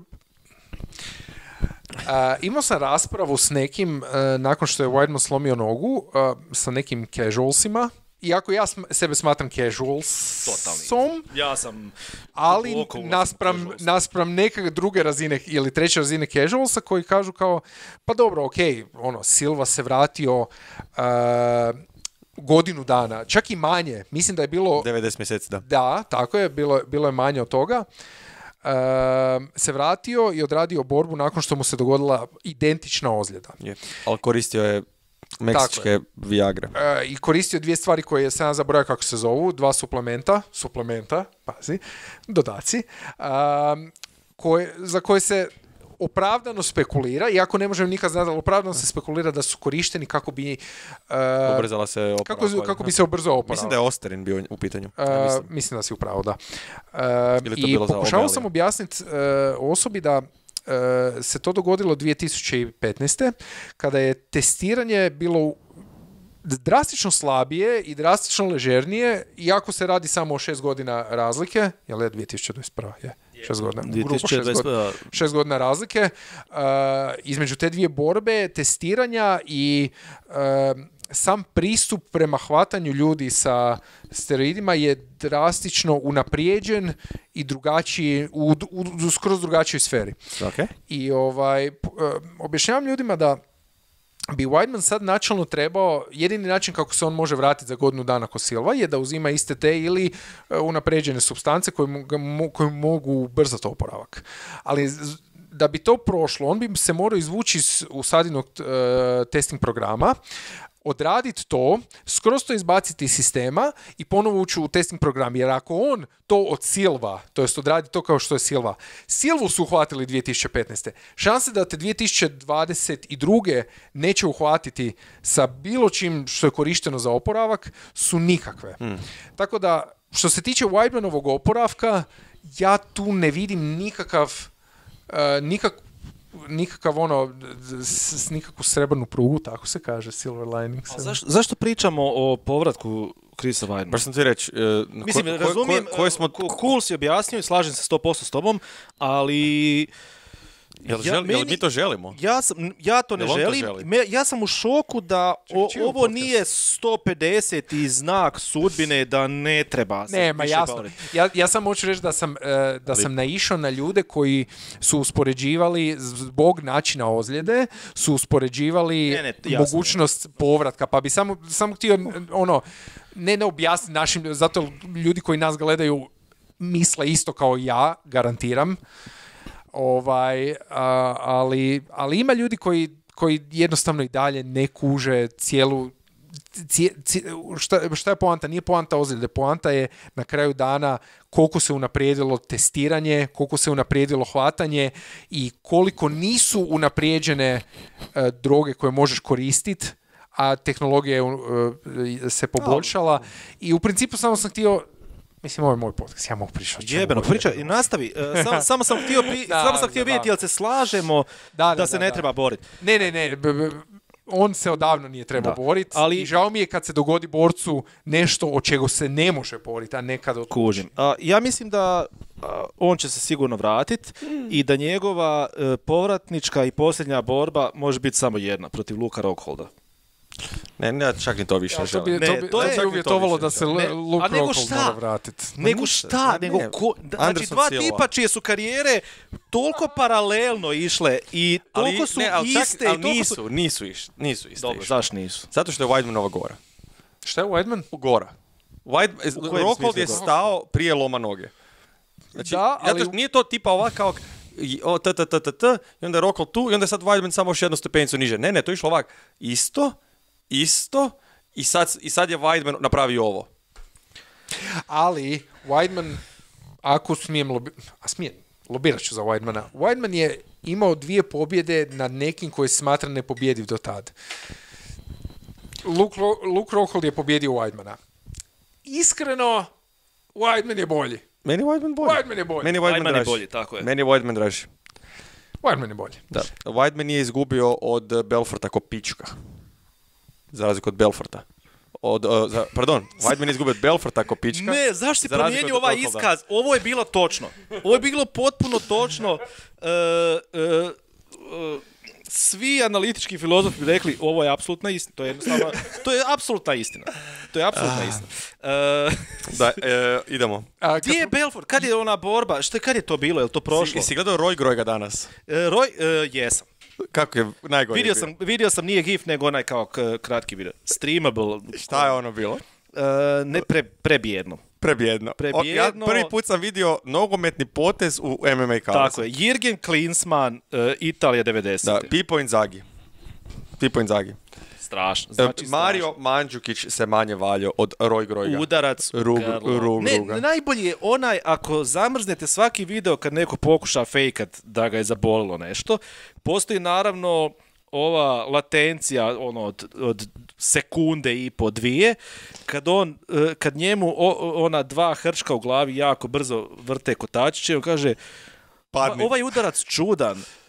Uh, imao sam raspravu s nekim, uh, nakon što je Weidman slomio nogu, uh, sa nekim casualsima, iako ja sm- sebe smatram casualsom, Ja sam... ali duboko ulazim u naspram, casuals. naspram neke druge razine ili treće razine casualsa koji kažu kao, pa dobro, ok, ono, Silva se vratio uh, godinu dana, čak i manje, mislim da je bilo... devedeset mjeseci, da. Da, tako je, bilo, bilo je manje od toga. Ehm, se vratio i odradio borbu nakon što mu se dogodila identična ozljeda. Je. Ali koristio je meksičke Viagre. E, I koristio dvije stvari koje sam ja zaboravio kako se zovu, dva suplementa, suplementa, pazi, dodaci, ehm, koje, za koje se opravdano spekulira, iako ne možemo nikad znati, ali opravdano se spekulira da su korišteni kako bi e, Ubrzala se oporavak. kako, kako bi se ubrzao oporavak. Mislim da je Osterin bio u pitanju. Uh, Ja mislim. mislim. da si upravo, da. Uh, Ili to I bilo za pokušavao O'Malley? sam objasniti uh, osobi da uh, se to dogodilo dvije tisuće petnaeste. kada je testiranje bilo u- drastično slabije i drastično ležernije, iako se radi samo o šest godina razlike, jel je dvije tisuće dvadeset prva je? šest godina. dvije Grubo tisuće šest dvadeset godina, šest godina razlike. Uh, između te dvije borbe, testiranja i uh, sam pristup prema hvatanju ljudi sa steroidima je drastično unaprijeđen i drugačiji, u, u, u skroz drugačijoj sferi. Okay. I ovaj, p- uh, objašnjavam ljudima da bi Weidman sad načelno trebao, jedini način kako se on može vratiti za godinu dana ko Silva je da uzima iste te ili uh, unapređene supstance koje, mu, ga mo- koje mogu ubrzati oporavak. Ali z- da bi to prošlo, on bi se morao izvući iz usadinog uh, testing programa, odraditi to, skroz to izbaciti iz sistema i ponovo ući u testing program. Jer ako on to od Silva, to jest odradi to kao što je Silva, Silvu su uhvatili dvije tisuće petnaeste. Šanse da te dvije tisuće dvadeset druge neće uhvatiti sa bilo čim što je korišteno za oporavak su nikakve. Mm. Tako da, što se tiče Weidmanovog oporavka, ja tu ne vidim nikakav uh, nikak, nikakav ono, s, s nikakvu srebrnu prugu, tako se kaže, silver lining. A zaš, zašto pričamo o povratku Chrisa Weidmana? Baš sam ti reći, uh, Mislim, ko, razumijem, ko, koje smo... cool si objasnio i slažem se sto posto s tobom, ali... Jel, Ja, žel, meni- jel mi to želimo? Ja, sam, ja to ne Jel on to želim. želi? Me, ja sam u šoku da o, čiji je ovo podcast? nije sto pedeset i znak sudbine da ne treba se Ne, ma više jasno. baviti. Ja, ja sam hoću reći da sam, e, da sam naišao na ljude koji su uspoređivali zbog načina ozljede, su uspoređivali Ne, ne, jasno. mogućnost povratka, pa bi samo, samo htio ono, ne ne objasniti našim, zato ljudi koji nas gledaju misle isto kao ja, garantiram. Ovaj, a, ali, ali ima ljudi koji, koji jednostavno i dalje ne kuže cijelu cije, cije, šta, šta je poanta? Nije poanta ozljede, poanta je na kraju dana koliko se unaprijedilo testiranje, koliko se unaprijedilo hvatanje i koliko nisu unaprijeđene e, droge koje možeš koristiti, a tehnologija je, e, se poboljšala i u principu samo sam htio. Mislim, ovo je moj podcast, ja mogu pričati. Jebeno, priča, i nastavi. E, samo, samo sam htio, pri, Da, samo sam htio da, vidjeti da. jel se slažemo Da, da, da, se da, ne da. treba boriti. Ne, ne, ne, b- b- on se odavno nije trebao Da. boriti Ali- i žao mi je kad se dogodi borcu nešto od čega se ne može boriti, a nekad od... Kužim. A, ja mislim da a, on će se sigurno vratiti i da njegova e, povratnička i posljednja borba može biti samo jedna protiv Luka Rockholda. Ne, ne, čak ni to više Ja, to želim. bi, Ne, to bi, to to je- bi uvjetovalo da se Ne, Luke a nego Rockhold šta? mora vratiti. Nego ništa, šta? ne, Nego ne. ko, da, znači Anderson dva Silva. tipa čije su karijere toliko paralelno išle i toliko su ne, ali čak- iste ali i toliko nisu, su... nisu, iš, nisu iste Dobro, išle. zašto nisu? Zato što je Weidmanova gora. Šta je Weidman? Gora. White, kojem Rockhold je smislu gora? stao prije loma noge. Znači, Da, ali- zato što nije to tipa ovak kao i- o, t, t, t, t, t, i onda je Rockhold tu i onda je sad Weidman samo još jednu stepenicu niže. Ne, ne, to je išlo ovak. Isto, isto i sad, i sad je Weidman napravio ovo. Ali Weidman, ako smijem, lobi, a smijem, lobirat ću za Weidmana. Weidman je imao dvije pobjede nad nekim koji se smatra nepobjediv do tad. Luke, Ro- Luke Rockhold je pobjedio Weidmana. Iskreno, Weidman je bolji. Meni je Weidman bolji. Weidman je bolji. Meni je Weidman, Weidman je draži. bolji, tako je. Meni je Weidman draži. Weidman je bolji. Da. Weidman je izgubio od eh, Belforta ko pička. Za razliku od Belforta. Od, uh, za, pardon, Weidman je izgubio od Belforta ko pička. Ne, zašto si za razliku promijenio od ovaj Rockholda. iskaz? Ovo je bilo točno. Ovo je bilo potpuno točno. E, e, e, svi analitički filozofi bi rekli ovo je apsolutna istina. To je jednostavno, to je apsolutna istina. To je apsolutna istina. E, Da, eh, idemo. A, kad gdje je smo- Belfort? Kad je ona borba? Što, kad je to bilo? Je li to prošlo? Si, si gledao Roy Grojga danas? E, Roy, e, jesam. Kako je najgore Vidio bio? sam, vidio sam nije gif, nego onaj kao k- kratki video. Streamable. Šta je ono bilo? E, ne pre, prebijedno. Prebjedno. Prebjedno. O, ja prvi put sam vidio nogometni potez u M M A kavezu. Tako je. Jürgen Klinsmann, e, Italija devedesete. Da, Pipo Inzaghi. Pipo Inzaghi. Strašno. Znači, Znači, Mario Mandžukić se manje valio od Roy Grojga. udarac u Rug- grlo. rug- Ne, ruga. najbolji je onaj ako zamrznete svaki video kad neko pokuša fejkat da ga je zabolilo nešto. Postoji naravno ova latencija ono, od, od sekunde i po dvije, kad, on, eh, kad njemu o- ona dva hrčka u glavi jako brzo vrte kotačiće, on kaže Padni. "Ova- ovaj udarac čudan,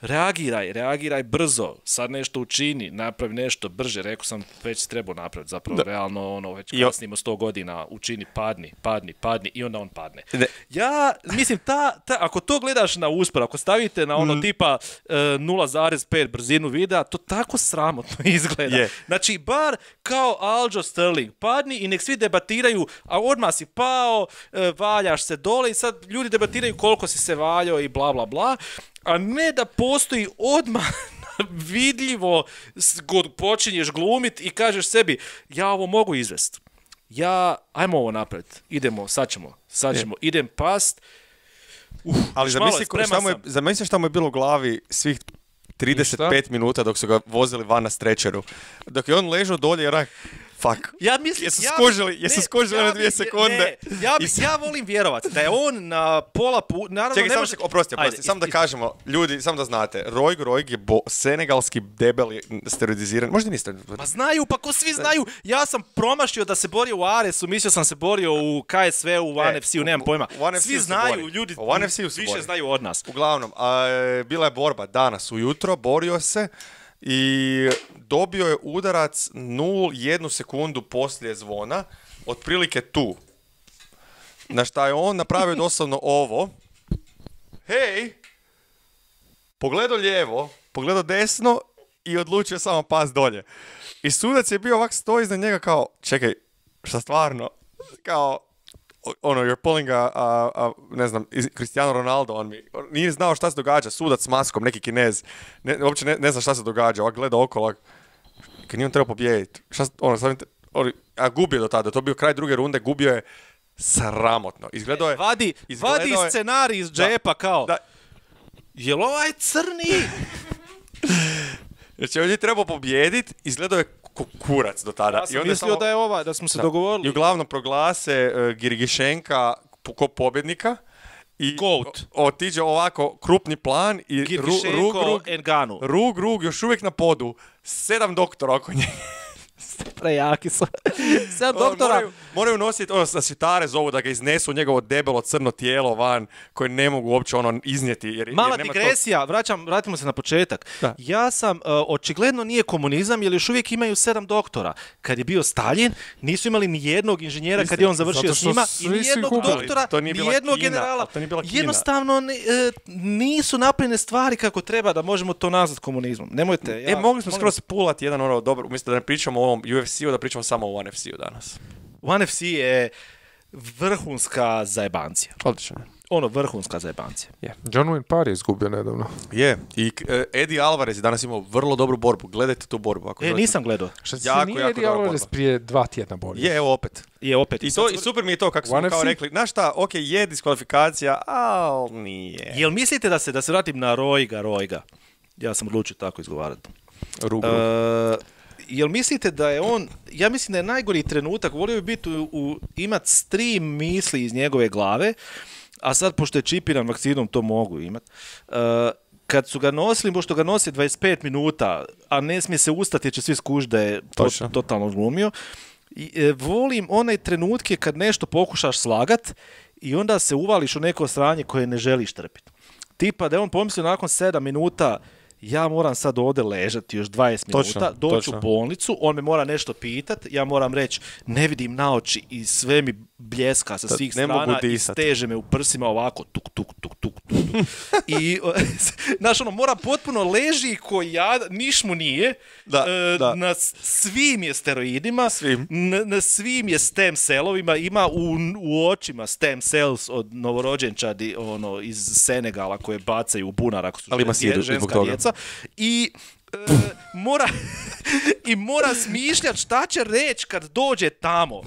reagiraj, reagiraj brzo, sad nešto učini, napravi nešto brže, rekao sam, već si trebao napraviti, zapravo, da. realno, ono, već kasnimo sto godina, učini, padni, padni, padni, i onda on padne. Ne. Ja, mislim, ta, ta, ako to gledaš na uspor, ako stavite na ono mm. tipa uh, nula zarez pet brzinu videa, to tako sramotno izgleda. Yeah. Znači, bar kao Aljo Sterling, padni i nek svi debatiraju, a odmah si pao, uh, valjaš se dole i sad ljudi debatiraju koliko si se valjao i bla, bla, bla, a ne da postoji odmah vidljivo god počinješ glumit i kažeš sebi, ja ovo mogu izvest. Ja, ajmo ovo napraviti. Idemo, sad ćemo, sad ćemo, yeah. idem past. Uf, ali zamisli šta, zamisli šta mu je bilo u glavi svih trideset pet minuta dok su ga vozili van na strečeru. Dok je on ležao dolje i onak, fuck. Ja mislim, jesu ja skužili, jesu skužili na dvije sekunde. Ne, ja, bi, ja volim vjerovati da je on na pola puta, naravno čekaj, ne može... Čekaj, oprosti, oprosti, samo da kažemo, ljudi, samo da znate, Roig Roig je bo, senegalski debeli steroidiziran, možda niste... Ma znaju, pa ko svi znaju, ja sam promašio da se borio u Aresu, mislio sam se borio u K S V, u One e, F C-u, nemam pojma. Svi znaju, ljudi više znaju od nas. Uglavnom, a, bila je borba danas ujutro, borio se, i dobio je udarac nula jednu sekundu poslije zvona, otprilike tu. Na šta je on napravio doslovno ovo. Hej! Pogledao lijevo, pogledao desno i odlučio samo pas dolje. I sudac je bio ovak stoji iznad njega kao, čekaj, šta stvarno? Kao, ono, you're pulling a, a, a ne znam, Cristiano Ronaldo on mi. Nije znao šta se događa, sudac s maskom, neki Kinez. Ne, uopće ne, ne zna šta se događa, ovak gleda okolo. Kad nije on trebao pobijediti. Šta, ono, stavim te, ono, a gubio do tada, to bio kraj druge runde, gubio je sramotno. Izgledao je... Vadi, vadi je, scenarij iz džepa kao, da, jel ovaj crni? Znači, on je trebao pobijediti, izgledao je kurac do tada. Ja sam mislio samo, da je ova, da smo se da, dogovorili. I uglavnom proglase uh, Girgišenka ko pobjednika. I Goat. Otiđe ovako krupni plan i Girgišenko rug, rug, Enganu. Rug, rug, još uvijek na podu. Sedam doktora oko njega. Prejaki su. Sedam doktora. Moraju, moraju nositi, ono, sa svitare zovu da ga iznesu njegovo debelo crno tijelo van, koje ne mogu uopće ono iznijeti. Jer, Mala jer nema digresija, to... Vraćam, vratimo se na početak. Da. Ja sam, uh, očigledno nije komunizam, jer još uvijek imaju sedam doktora. Kad je bio Stalin, nisu imali ni jednog inženjera Istre, kad je on završio s njima, i ni jednog doktora, ni jednog generala. Jednostavno ne, uh, nisu napravljene stvari kako treba da možemo to nazvati komunizmom. Nemojte. Ja, e, mogli smo skroz pulati jedan ono dobro, umjesto da ne pričamo o ovom U F C-u, da pričamo samo o One F C-u danas. One F C je vrhunska zajebancija. Odlično. Ono, vrhunska zajebancija. Yeah. John Wayne Parr je izgubio nedavno. Je. Yeah. I uh, Eddie Alvarez je danas imao vrlo dobru borbu. Gledajte tu borbu. Ako e, želite. Nisam gledao. Što jako, nije jako Eddie Alvarez borba. Prije dva tjedna borio. Je, evo opet. Je opet. I, to, i super mi je to kako smo kao rekli. Znaš šta, ok, je diskvalifikacija, ali nije. Jel mislite da se, da se vratim na Roiga, Roiga? Ja sam odlučio tako izgovarati. Rugu. Uh, Jel mislite da je on, ja mislim da je najgori trenutak, volio bi biti u, u, imat stream misli iz njegove glave, a sad pošto je čipiran vakcinom to mogu imat. Uh, kad su ga nosili, pošto ga nosi dvadeset pet minuta, a ne smije se ustati jer će svi skužiti da je to, totalno glumio. I, e, volim onaj trenutke kad nešto pokušaš slagat i onda se uvališ u neko sranje koje ne želiš trpiti. Tipa da je on pomislio nakon sedam minuta, ja moram sad ovdje ležati još dvadeset minuta, doći u bolnicu, on me mora nešto pitat, ja moram reći ne vidim na oči i sve mi bljeska sa svih strana i steže me u prsima ovako tuk, tuk, tuk, tuk, tuk. I, znaš, ono, mora potpuno leži ko ja, niš mu nije, da, e, da. na svim je steroidima, svim. Na, na svim je stem celovima, ima u, u očima stem cells od novorođenčadi ono, iz Senegala koje bacaju u bunar ako su ali ima dje, ženska djeca. I e, mora i mora smišljati šta će reći kad dođe tamo.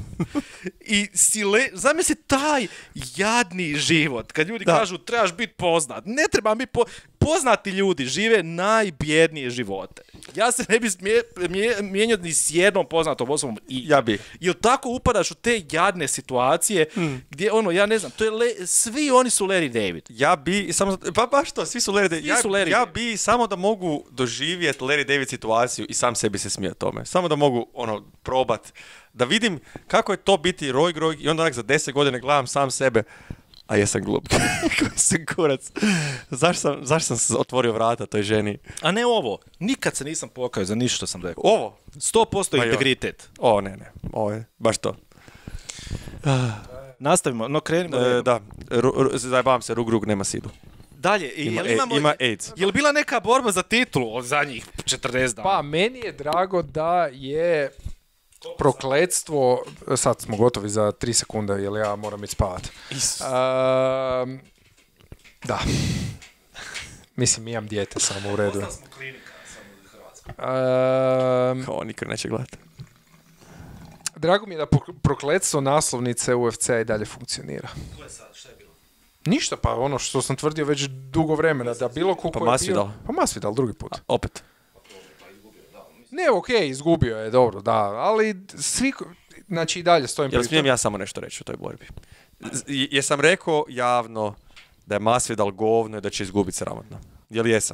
I sile, zamisli taj jadni život. Kad ljudi da. kažu trebaš biti poznat. Ne treba biti po, poznati ljudi žive najbjednije živote. Ja se ne bi smije, mije, mijenjao ni s jednom poznatom osobom. I, ja bi. Jel tako upadaš u te jadne situacije hmm. gdje ono, ja ne znam, to je le, svi oni su Larry David. Ja bi, samo, pa baš to, svi su Larry David. Svi ja, su Larry ja bi samo da mogu doživjeti Larry David situaciju i sam sebi se smijeti tome. Samo da mogu ono probat, da vidim kako je to biti Roig Roig i onda onak za deset godina gledam sam sebe. A jesam glup. Koji sam kurac. Zašto sam, zašto sam otvorio vrata toj ženi? A ne ovo. Nikad se nisam pokajao za ništa što sam rekao. Ovo? sto posto Ma jo. integritet. O, ne, ne. Ovo je baš to. Nastavimo, no krenimo. E, da, ru, ru, zajebavam se, rug, rug, nema sidu. Dalje, i Ima, jel e, imamo, ima AIDS. je li bila neka borba za titulu od zadnjih četrdeset dana? Pa, meni je drago da je prokletstvo, sad smo gotovi za tri sekunde, jer ja moram ići spavat. Um, da. Mislim, imam dijete samo u redu. Postali smo klinika samo u Hrvatskoj. Um, Kao, nikad neće gledati. drago mi je da pok- prokletstvo naslovnice U F C i dalje funkcionira. Ko je sad, šta je bilo? Ništa, pa ono što sam tvrdio već dugo vremena, da bilo ko Pa ko je Masvidal. bio... Pa Masvidal, drugi put. A, opet. Ne, okej, izgubio je, dobro, da, ali svi, ko- znači i dalje stojim Jel pri smijem tom. ja samo nešto reći o toj borbi? Z- Jesam rekao javno da je Masvidal govno i da će izgubiti sramotno? Jel jesam?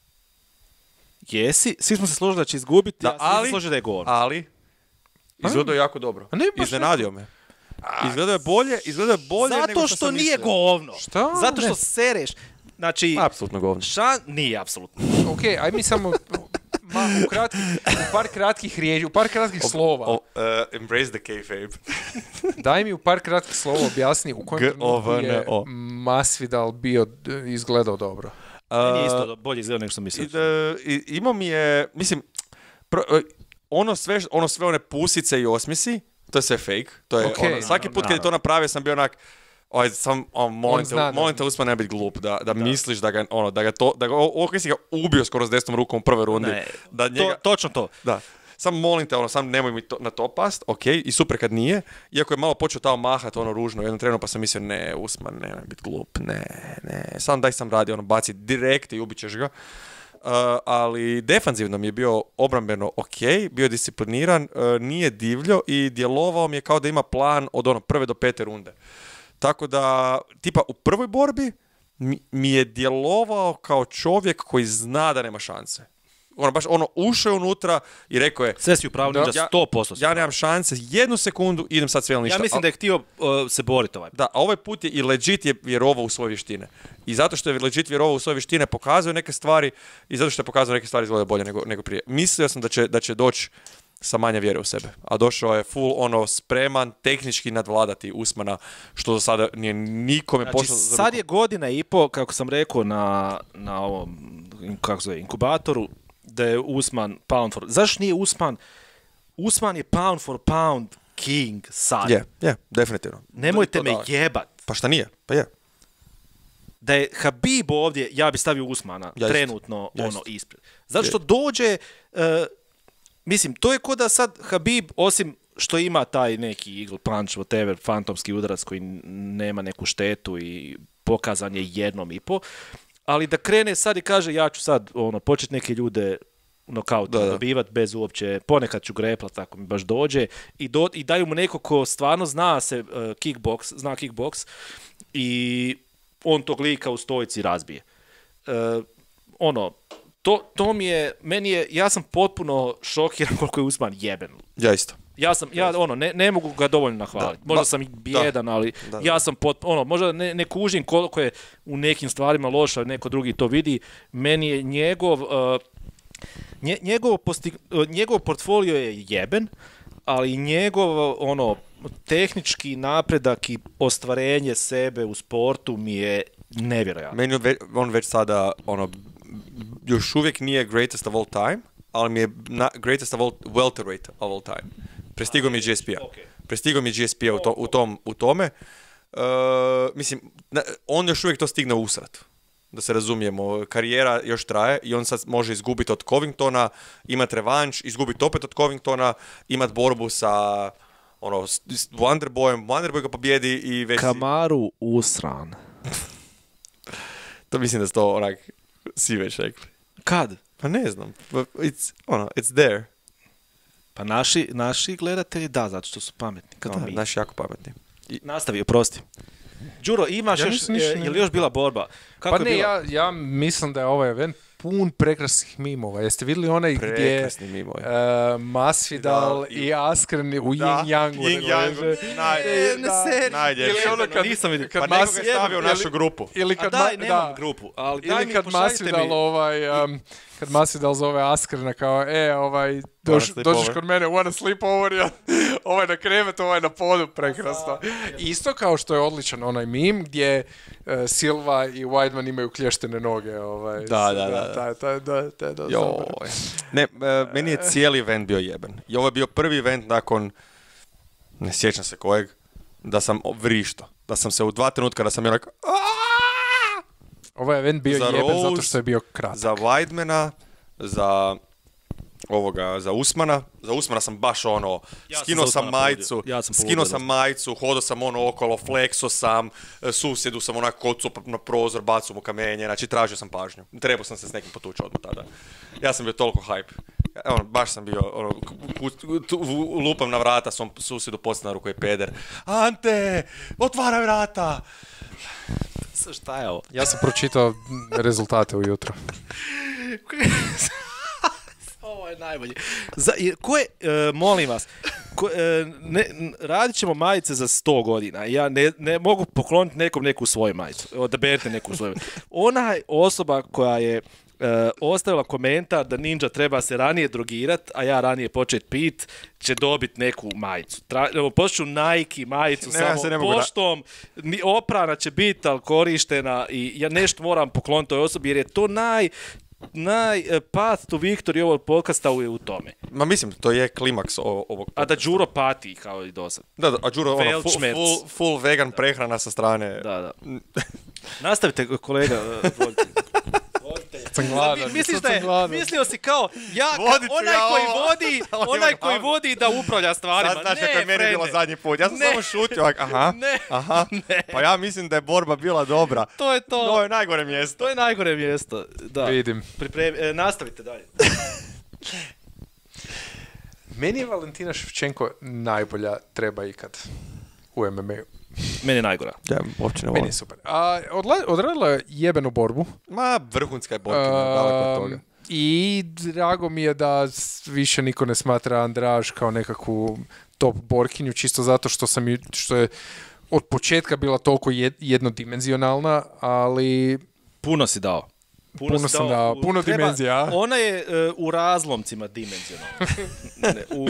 Jesi, svi smo se složili da će izgubiti, Da, a svi ali- se složili da je govor. Ali, izgledao je jako dobro. A ne, baš Iznenadio me. Izgledao je bolje, izgledao je bolje nego Zato što što sam nije mislio. govno. Šta? Zato što Ne. sereš. Znači, Apsolutno govno. šan nije apsolutno. Ok, aj mi samo ma, u, kratki, u par kratkih riječi, u par kratkih slova. O, uh, embrace the kayfabe. Daj mi u par kratkih slova objasni u kojem G trenutku O V N je O. Masvidal bio, d- izgledao dobro. Meni je Uh, isto bolje izgleda nego što sam mislio. I, e, i- imao mi je, mislim, pro- e, ono sve, ono sve one pusice i osmisi, to je sve fake. To je Ok, ono, svaki put kad je to napravio sam bio onak, oj, sam, o, molim On te, zna da- molim te, Usman, ne biti glup, da, da, misliš da ga, ono, da ga to, da ga, ovo si ga ubio skoro s desnom rukom u prvoj rundi. Ne, Da to, njega, točno to. da. Samo molim te, ono, sam nemoj mi to, na to past, ok, i super kad nije, iako je malo počeo tamo mahat, ono, ružno, u jednom trenu, pa sam mislio, ne, Usman, ne, biti glup, ne, ne, sam daj sam radi, ono, baci direkt i ubit ćeš ga. Uh, ali defanzivno mi je bio obrambeno ok, bio je discipliniran, uh, nije divljo i djelovao mi je kao da ima plan od ono prve do pete runde. Tako da, tipa u prvoj borbi mi, mi je djelovao kao čovjek koji zna da nema šanse. Ono, baš ono, ušao je unutra i rekao je, Sve si u pravu, Da. Ninja, ja, sto posto. ja nemam šanse, jednu sekundu, idem sad sve ili ništa. Ja mislim A- da je htio uh, se boriti ovaj. da, a ovaj put je i legit je vjerovao u svoje vještine. I zato što je legit vjerovao u svoje vještine, pokazuje neke stvari i zato što je pokazao neke stvari izgleda bolje nego, nego prije. Mislio sam da će, da će doći sa manje vjere u sebe. A došao je full ono spreman tehnički nadvladati Usmana, što do sada nije nikome Znači, pošlo za sad rukom. je godina i po, kako sam rekao, na, na ovom, kako se zove, inkubatoru, da je Usman pound for... Zašto nije Usman? Usman je pound for pound king sad. Je, je, definitivno. Nemojte To me da. jebat. Pa šta nije? Pa je. Da je Habib ovdje, ja bi stavio Usmana Ja isto. trenutno Ja ono isto. ispred. Zato što dođe, e, mislim, to je ko da sad Habib, osim što ima taj neki eagle punch, whatever, fantomski udarac koji n- nema neku štetu i pokazan je jednom i po, ali da krene sad i kaže ja ću sad ono, početi neke ljude nokautom Da, da. dobivat bez uopće, ponekad ću greplat ako mi baš dođe i, do, i daju mu neko ko stvarno zna se uh, kickbox, zna kickbox i on tog lika u stojici razbije. Uh, ono, to, to mi je, meni je, ja sam potpuno šokiran koliko je Usman jeben. Ja isto. Ja sam, ja ono, ne, ne mogu ga dovoljno nahvaliti. Da. Možda Ba- sam i bijedan, ali Da, da. ja sam pot, ono, možda ne, ne kužim koliko je u nekim stvarima loša, neko drugi to vidi. Meni je njegov, uh, nje, njegov, postig, uh, njegov portfolio je jeben, ali njegov, ono, tehnički napredak i ostvarenje sebe u sportu mi je nevjerojatno. Meni on ve- on već sada, ono, još uvijek nije greatest of all time, ali mi je na, greatest of all, welterweight of all time. Prestigao mi je G S P-a. Ok. Prestigao mi je G S P-a u, to, u, tom, u tome. Uh, mislim, na- on još uvijek to stigne usrat. Da se razumijemo, karijera još traje i on sad može izgubiti od Covingtona, imat revanš, izgubiti opet od Covingtona, imat borbu sa ono, s- s Wonderboyem, Wonderboy ga pobjedi i već... Kamaru usran. To mislim da su to onak svi već rekli. Kad? Pa ne znam, but it's, ono, it's there. Pa naši, naši gledatelji da, zato što su pametni. Kao Da, mi. naši jako pametni. Nastavi, oprosti. Đuro, imaš Ja još, nisam ništa je, ne je li još bila borba? Kako Pa je ne, bila? ja, ja mislim da je ovaj event pun prekrasnih mimova. Jeste vidjeli onaj gdje Prekrasni mimovi. uh, Masvidal Da, i- i Askren u Da, Yin Yangu Yin Yangu, naj- ne da, seriji. najljepše. Ili ono kad, Nisam vidio. kad Pa neko Mas- ga je stavio u ili- našu grupu. Ili A kad daj, ma- nemam da. grupu, ali daj Ili mi, kad pošaljite Masvidal mi. ovaj, um, kad Masvidal zove Askrena kao, e, ovaj, doš, sleep dođeš over. kod mene, wanna sleep over, ja, ovaj na krevetu, ovaj na podu, prekrasno. Isto kao što je odličan onaj mim gdje uh, Silva i Weidman imaju klještene noge. Ovaj, Da, da, da. Taj, taj, da, taj, da, Joj. Ne, e, meni je cijeli event bio jeben. I ovo je bio prvi event nakon, ne sjećam se kojeg, da sam vrišto. Da sam se u dva trenutka, da sam onak, "Aaaa!" Ovaj event bio Za jeben zato Rose, što je bio kratak. za Weidmana, za ovoga, za Usmana. Za Usmana sam baš ono, Ja sam skinuo za sam Usmana majicu, poludio. Ja sam skinuo poludio sam za- majicu, hodao sam ono okolo, flekso sam, e, susjedu sam onako kocu na prozor, bacu mu kamenje, znači tražio sam pažnju. Trebao sam se s nekim potući odmah tada. Ja sam bio toliko hype. Ono, baš sam bio, ono, ku- tu- u- lupam na vrata svom susjedu podstanaru koji je peder. Ante, otvaraj vrata! Šta je ovo? Ja sam pročitao rezultate ujutro. Ovo je najbolje. Za, i- ko je, e, molim vas, ko, e, ne, n- radit ćemo majice za sto godina. Ja ne, ne mogu pokloniti nekom neku svoju majicu. Odaberite neku svoju. Ona osoba koja je e, ostavila komentar da Ninja treba se ranije drogirat, a ja ranije počet pit, će dobiti neku majicu. Tra, evo, pošću Nike majicu, Ne, ja samo se ne mogu ra- poštom, ni, oprana će biti, ali korištena i ja nešto moram pokloniti toj osobi jer je to naj naj eh, path to victory ovog podcasta je u tome. Ma mislim, to je klimaks o- ovog A da Đuro pati kao i do sad. Da, da, a Đuro, ono, full, Feldschmerz. full, full vegan prehrana sa strane. Da, da. Nastavite, kolega. eh, Volite. Sam gladan, Misliš sad da sam je, gladan. mislio si kao, ja, ka- Vodit ću onaj ja koji ovo. vodi, On onaj ima koji tamo. vodi da upravlja stvarima. Sad znaš ne, kako je meni frende. bilo zadnji put. Ja sam Ne. samo šutio, ak- aha, Ne. aha. Ne. Pa ja mislim da je borba bila dobra. To je to. Ovo je najgore mjesto. To je najgore mjesto. Da. Vidim. Pripremi, e, nastavite dalje. Meni je Valentina Ševčenko najbolja treba ikad u M M A-u. Meni je najgora. Ja, uopće ne Meni volim. je super. A, odla- odradila je jebenu borbu. Ma, vrhunska je borkinja, daleko od toga. Um, I drago mi je da s- više niko ne smatra Andraž kao nekakvu top borkinju, čisto zato što sam ju- što je od početka bila toliko jed- jednodimenzionalna, ali Puno si dao. Puno si sam dao, u- puno dimenzija, a? Ona je e, u razlomcima dimenzionalna. Ne, u,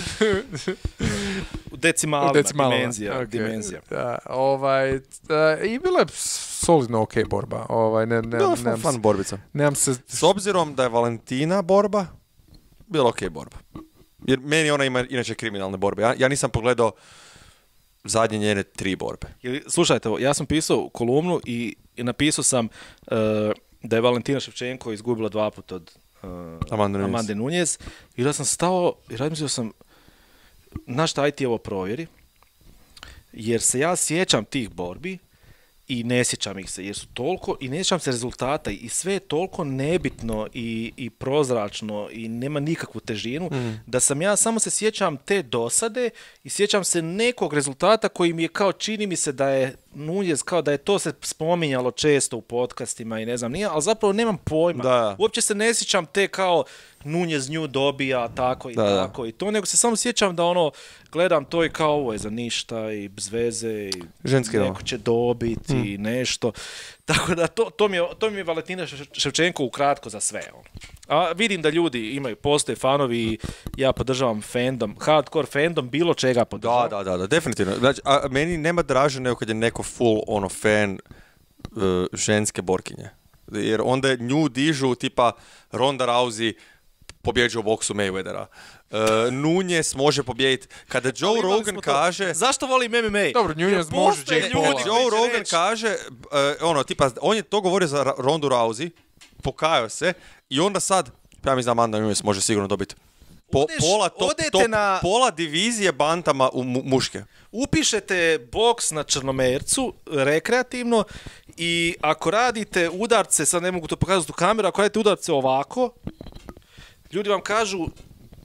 u decimalima, u decimalama. dimenzija. Ok, dimenzija. Da, ovaj, da, i bila je solidno ok borba. Ovaj, ne, ne, Bila ne, je nemam, fan se- borbica. nemam se... S obzirom da je Valentina borba, bila ok borba. Jer meni ona ima inače kriminalne borbe. Ja, ja nisam pogledao zadnje njene tri borbe. Ili, slušajte, ovo, ja sam pisao kolumnu i, i napisao sam e, da je Valentina Ševčenko izgubila dva puta od e, Amande Nunes. Amande Nunes. I da sam stao i razmislio sam, na šta aj ti ovo provjeri, jer se ja sjećam tih borbi i ne sjećam ih se, jer su toliko, i ne sjećam se rezultata i sve je toliko nebitno i, i prozračno i nema nikakvu težinu, Mm. da sam ja samo se sjećam te dosade i sjećam se nekog rezultata koji mi je kao, čini mi se da je Nunez, kao da je to se spominjalo često u podcastima i ne znam nije, ali zapravo nemam pojma. Da. Uopće se ne sjećam te kao Nunez nju dobija tako i Da, da. tako i to, nego se samo sjećam da ono, gledam to i kao ovo je za ništa i bez veze i Ženski neko ovo. će dobiti i nešto. Tako da to, to, mi je, to mi je Valentina Šeš- Ševčenko ukratko za sve. Ono. A vidim da ljudi imaju, postoje fanovi i ja podržavam fandom, hardcore fandom, bilo čega podržavam. Da, da, da, da, definitivno. Znači, a meni nema draže nego kad je neko full ono fan uh, ženske borkinje. Jer onda nju dižu tipa Ronda Rousey pobjeđuje u boksu Mayweathera. Uh, Nunez može pobijediti. Kada Joe Ali imali Rogan smo to. kaže... Zašto volim M M A? Dobro, Nunez Jer može postoje Jake ljudi Paula. koji Joe će Rogan reći- kaže, uh, ono, tipa, on je to govorio za Ra- Rondu Rousey, pokajao se i onda sad, ja mislim da Amanda Nunes može sigurno dobiti po, Odeš- pola, top, odete top, na- pola divizije bantama u mu- muške. Upišete boks na Črnomercu, rekreativno, i ako radite udarce, sad ne mogu to pokazati u kameru, ako radite udarce ovako, ljudi vam kažu,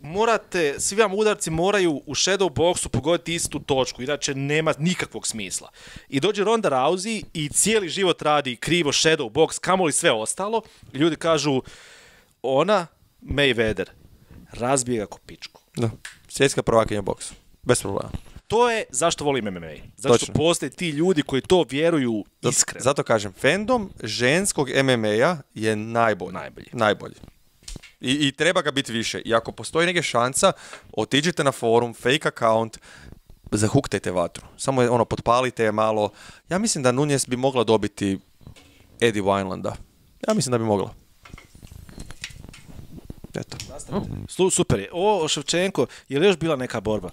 morate, svi vam udarci moraju u shadow boxu pogoditi istu točku, inače nema nikakvog smisla. I dođe Ronda Rousey i cijeli život radi krivo shadow box, kamoli sve ostalo. I ljudi kažu, ona, Mayweather, razbije ga ko pičku. Da. Svjetska prvakinja boksu. Bez problema. To je zašto volim M M A. Zato što postoje ti ljudi koji to vjeruju iskreno. Zato kažem, fandom ženskog M M A je najbolji. Najbolji. Najbolji. I, I treba ga biti više. I ako postoji neka šansa, otiđite na forum, fake account, zahuktajte vatru. Samo je, ono, potpalite je malo. Ja mislim da Nunes bi mogla dobiti Eddie Winelanda. Ja mislim da bi mogla. Eto. Slu, super je. O, Ševčenko, je li još bila neka borba?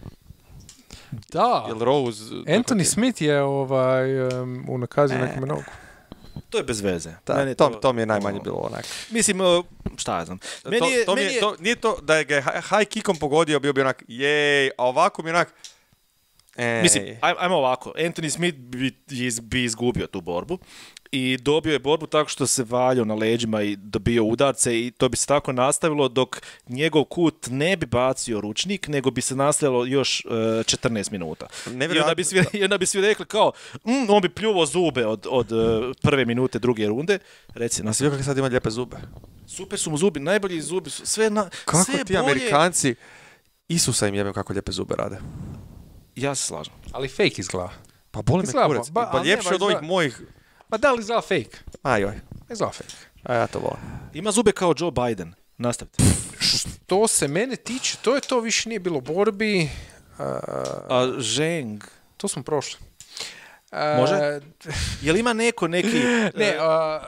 Da. Jel Rose... Anthony Smith je ovaj, um, unakazio e. nekome nogu. To je bez veze. Da, meni to, to, to mi je najmanje bilo onak. Mislim, šta ja znam. Meni to, je, to meni je, je... to, nije to da je ga high kickom pogodio, bio bi onak, jej, a ovako mi onak... Ej. Mislim, aj, ajmo ovako. Anthony Smith bi, bi izgubio tu borbu i dobio je borbu tako što se valjao na leđima i dobio udarce i to bi se tako nastavilo dok njegov kut ne bi bacio ručnik, nego bi se nastavilo još uh, četrnaest minuta. I onda bi svi, i onda bi svi rekli kao, mm, on bi pljuvao zube od, od uh, prve minute druge runde. Reci, na sve kako sad ima lijepe zube. Super su mu zubi, najbolji zubi su, sve na... Kako sve ti bolje... Amerikanci, Isusa im jebem kako lijepe zube rade. Ja se slažem. Ali fake izgleda. Pa boli me kurac. Ba, pa ljepše od ovih mojih... Pa da li izgleda fake? Ajoj. Izgleda fake. A ja to volim. Ima zube kao Joe Biden. Nastavite. Što se mene tiče, to je to, više nije bilo borbi. Uh, A Ženg? To smo prošli. Uh, Može? Jel ima neko neki... ne, uh,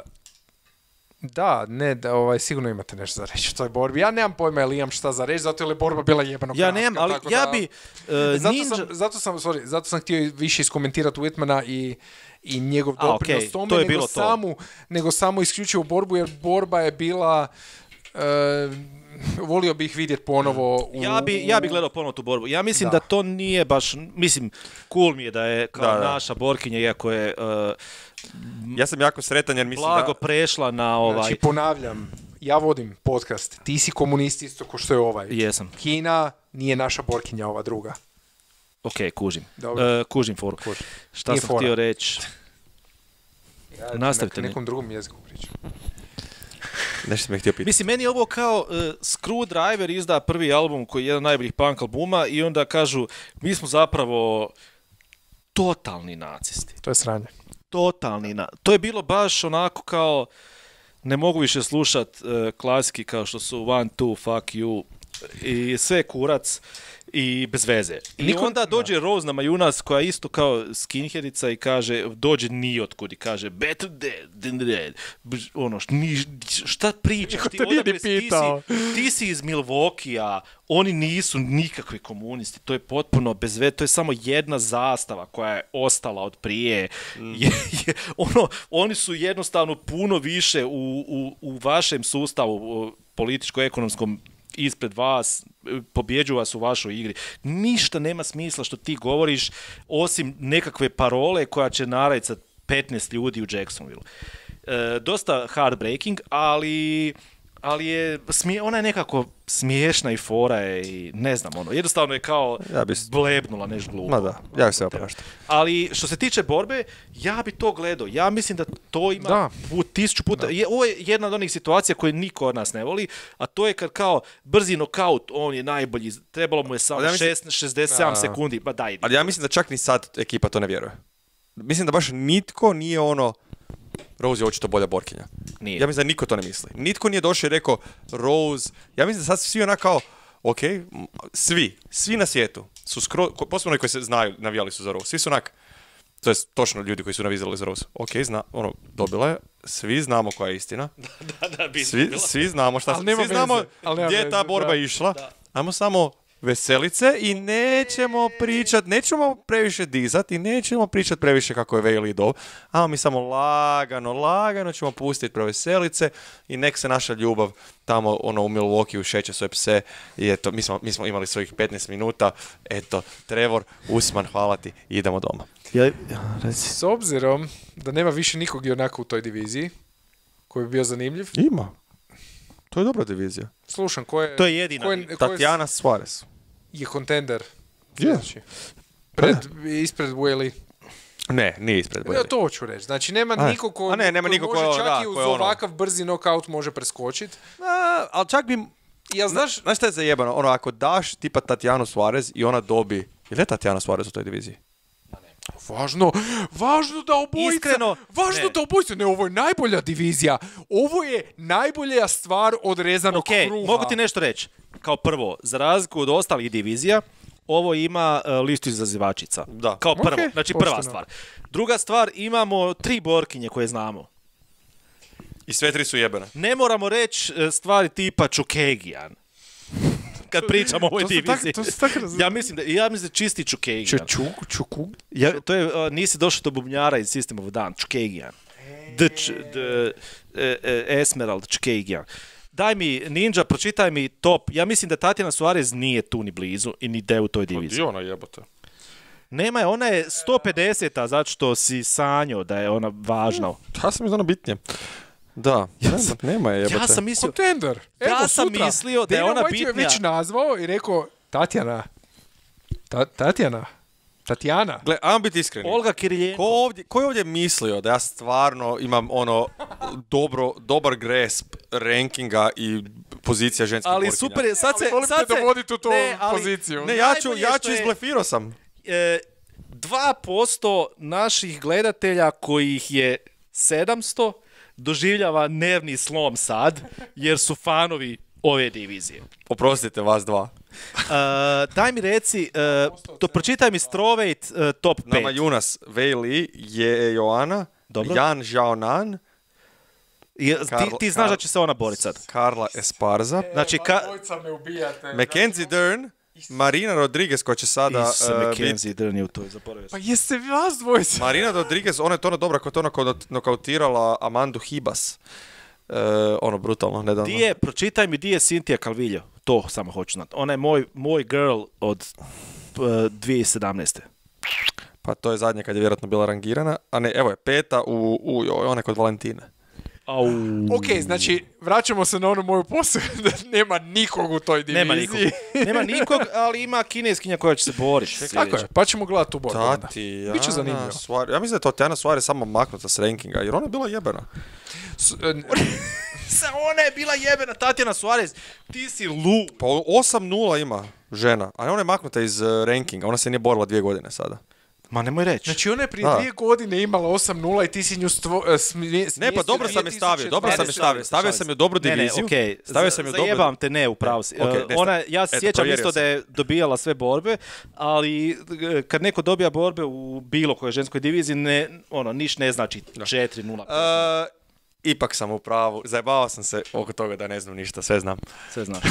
da, ne, da, ovaj, sigurno imate nešto za reći o toj borbi. Ja nemam pojma ili imam šta za reći, zato je borba bila jebeno kratka. Ja nemam, ali ja bi... Uh, zato, ninja... sam, zato, sam, sorry, zato sam htio više iskomentirati Whitmana i, i njegov doprinos okay, tome, to je nego, bilo samu, to. nego samo isključivo borbu, jer borba je bila... Uh, volio bih vidjeti ponovo u... Ja bi, ja bi gledao ponovo tu borbu. Ja mislim da. da to nije baš... Mislim, cool mi je da je kao da, da. naša borkinja, iako je... Uh, ja sam jako sretan jer mislim blago da... prešla na ovaj... Znači, ponavljam, ja vodim podcast. Ti si komunist isto ko što je ovaj. Jesam. Kina nije naša borkinja, ova druga. Ok, kužim. Uh, kužim foru. Kužim. Šta nije sam fora. htio reći? Ja, Nastavite na nekom drugom jeziku pričam. Nešto sam me htio pitati. Mislim, meni je ovo kao uh, Screwdriver izda prvi album koji je jedan od najboljih punk albuma i onda kažu, mi smo zapravo totalni nacisti. To je sranje. Totalni na... To je bilo baš onako kao, ne mogu više slušat uh, klasiki kao što su One, Two, Fuck You i sve kurac i bez veze. I Niko... onda dođe Rose na Majunas koja je isto kao skinheadica i kaže, dođe nijotkud i kaže better dead than dead. Ono, šta pričaš? Ti, odakle, ti, si, ti si iz Milwaukee-a, oni nisu nikakvi komunisti, to je potpuno bez veze, to je samo jedna zastava koja je ostala od prije. Mm. Je, je, ono, oni su jednostavno puno više u, u, u vašem sustavu političko-ekonomskom ispred vas, pobjeđuju vas u vašoj igri. Ništa nema smisla što ti govoriš, osim nekakve parole koja će narajcat petnaest ljudi u Jacksonville. E, dosta heartbreaking, ali, ali je, smije, ona je nekako smiješna i fora je i ne znam, ono, jednostavno je kao ja bi... blebnula nešto glupo. Ma da, ja bi se oprašta. Ali što se tiče borbe, ja bi to gledao. Ja mislim da to ima da. put, tisuću puta. Je, ovo je jedna od onih situacija koje niko od nas ne voli, a to je kad kao brzi nokaut, on je najbolji, trebalo mu je samo ja mislim... šezdeset sedam sekundi, ba daj. Ali ja mislim da čak ni sad ekipa to ne vjeruje. Mislim da baš nitko nije ono, Rose je očito bolja borkinja. Nije. Ja mislim da niko to ne misli. Nitko nije došao i rekao Rose, ja mislim da sad svi onak kao, ok, svi, svi na svijetu su skoro, posebno koji se znaju, navijali su za Rose, svi su onak, to je točno ljudi koji su navizali za Rose, ok, zna, ono, dobila je, svi znamo koja je istina, da, da, bi svi, svi znamo šta, svi znamo gdje je ta borba da. išla, da. Ajmo samo veselice i nećemo pričat, nećemo previše dizati i nećemo pričat previše kako je Bayley dob, a mi samo lagano, lagano ćemo pustiti proveselice i nek se naša ljubav tamo ono u Milwaukee šeće svoje pse i eto, mi smo, mi smo imali svojih petnaest minuta, eto, Trevor, Usman, hvala ti, idemo doma. Ja, s obzirom da nema više nikog i onako u toj diviziji koji bi bio zanimljiv. Ima. To je dobra divizija. Slušam, ko je... To je jedina. Ko je, ko je, Tatjana Suarez. je kontender. Je. Znači, pred, ispred Wiley. Ne, nije ispred Ja Bailey. to hoću reći. Znači, nema A, niko ko, a ne, nema koji niko može ko- čak da, i uz ko je ono- ovakav brzi knockout može preskočiti. A, ali čak bi... Ja, znaš, Znaš šta je zajebano? Ono, ako daš tipa Tatjanu Suarez i ona dobi... Je li Tatjana Suarez u toj diviziji? važno, važno da obojica, Iskreno, važno ne. da obojica, ne, ovo je najbolja divizija. Ovo je najbolja stvar od rezanog Ok, kruha. mogu ti nešto reći. Kao prvo, za razliku od ostalih divizija, ovo ima uh, listu izazivačica. Da. Kao prvo, Ok, znači prva pošteno. stvar. Druga stvar, imamo tri borkinje koje znamo. I sve tri su jebene. Ne moramo reći e, stvari tipa Čukegijan. Kad pričamo o ovoj to su tak- diviziji. to su tak raz- ja mislim da ja mislim da čisti Čukegijan. Čuk, čuku. Ja, to je, uh, nisi došao do bubnjara iz System of a Down, Čukegijan. D, č, d, e, e, Esmerald Čukegijan. Daj mi, Ninja, pročitaj mi top. Ja mislim da Tatjana Suarez nije tu ni blizu i ni de u toj diviziji. ona jebote? Nema je, ona je sto pedeseta zato što si sanjao da je ona važna. Ja sam mislio bitnije. Da, nema, nema je jebote. Ja sam mislio, Kontender. Evo, Ja sam sutra. mislio da je Dana ona White ju je bitnija. već nazvao i rekao, Tatjana. Ta, Tatjana. Tatjana. Gle, ajmo biti iskreni. Olga Kiriljenko. Ko, ovdje, ko je ovdje mislio da ja stvarno imam ono dobro, dobar grasp rankinga i pozicija ženskih Ali borkinja? super je, sad se... Ali volim sad te se, dovoditi u tu ne, ali, poziciju. Ne, ja ću, Najbolje ja što ću je- izblefirao sam. e, dva posto naših gledatelja kojih je sedamsto doživljava nervni slom sad, jer su fanovi ove divizije. Oprostite vas dva. Uh, daj mi reci, uh, to pročitaj mi Strovejt uh, top Nama pet. Junas Vejli je Joana, Dobro. Jan Žaonan, I, ti, Karl- ti znaš Karl- da će se ona boriti sad. Karla Esparza, Znači, ka... me ubijate. Mackenzie Dern, Marina Rodriguez koja će sada Isuse, uh, biti... Mackenzie Dern je u toj, zaboravio Pa sam. jeste vi vas dvojica? Marina Rodriguez, ona je to ona dobra koja je to nokau- nokautirala Amandu Hibas. Uh, ono, brutalno, nedavno. Di je, pročitaj mi di je Cynthia Calvillo. To samo hoću znati. Ona je moj, moj girl od uh, dvije tisuće sedamnaeste. Pa to je zadnje kad je vjerojatno bila rangirana. A ne, evo je, peta u, u joj, ona je kod Valentine. Au. Ok, znači, vraćamo se na onu moju posao da nema nikog u toj diviziji. Nema nikog. Nema nikog, ali ima kineskinja koja će se boriti. Tako je, pa ćemo gledati tu borbu. onda. Tatjana Biće zanimljivo. Suarez. Ja mislim da je to Tatjana Suarez samo maknuta s rankinga, jer ona je bila jebena. S- e, Sa ona je bila jebena Tatjana Suarez. Ti si lu. Pa osam nula ima žena, a ona je maknuta iz uh, rankinga. Ona se nije borila dvije godine sada. Ma nemoj reći. Znači, ona je prije Da. dvije godine imala osam nula i ti si nju stvo, e, smije, Ne, pa dobro sam je stavio, dobro sam je stavio. Stavio sam je u dobru Ne, ne, diviziju. okej. Stavio za- sam je u dobru... Zajebam te, ne, upravo si. Ok, Uh, ne, ona, ja se eto, sjećam provjerio isto sam. da je dobijala sve borbe, ali uh, kad neko dobija borbe u bilo kojoj ženskoj diviziji, ne, ono, niš ne znači četiri nula. Uh, ipak sam u pravu. Zajebavao sam se oko toga da ne znam ništa, sve znam. Sve znaš.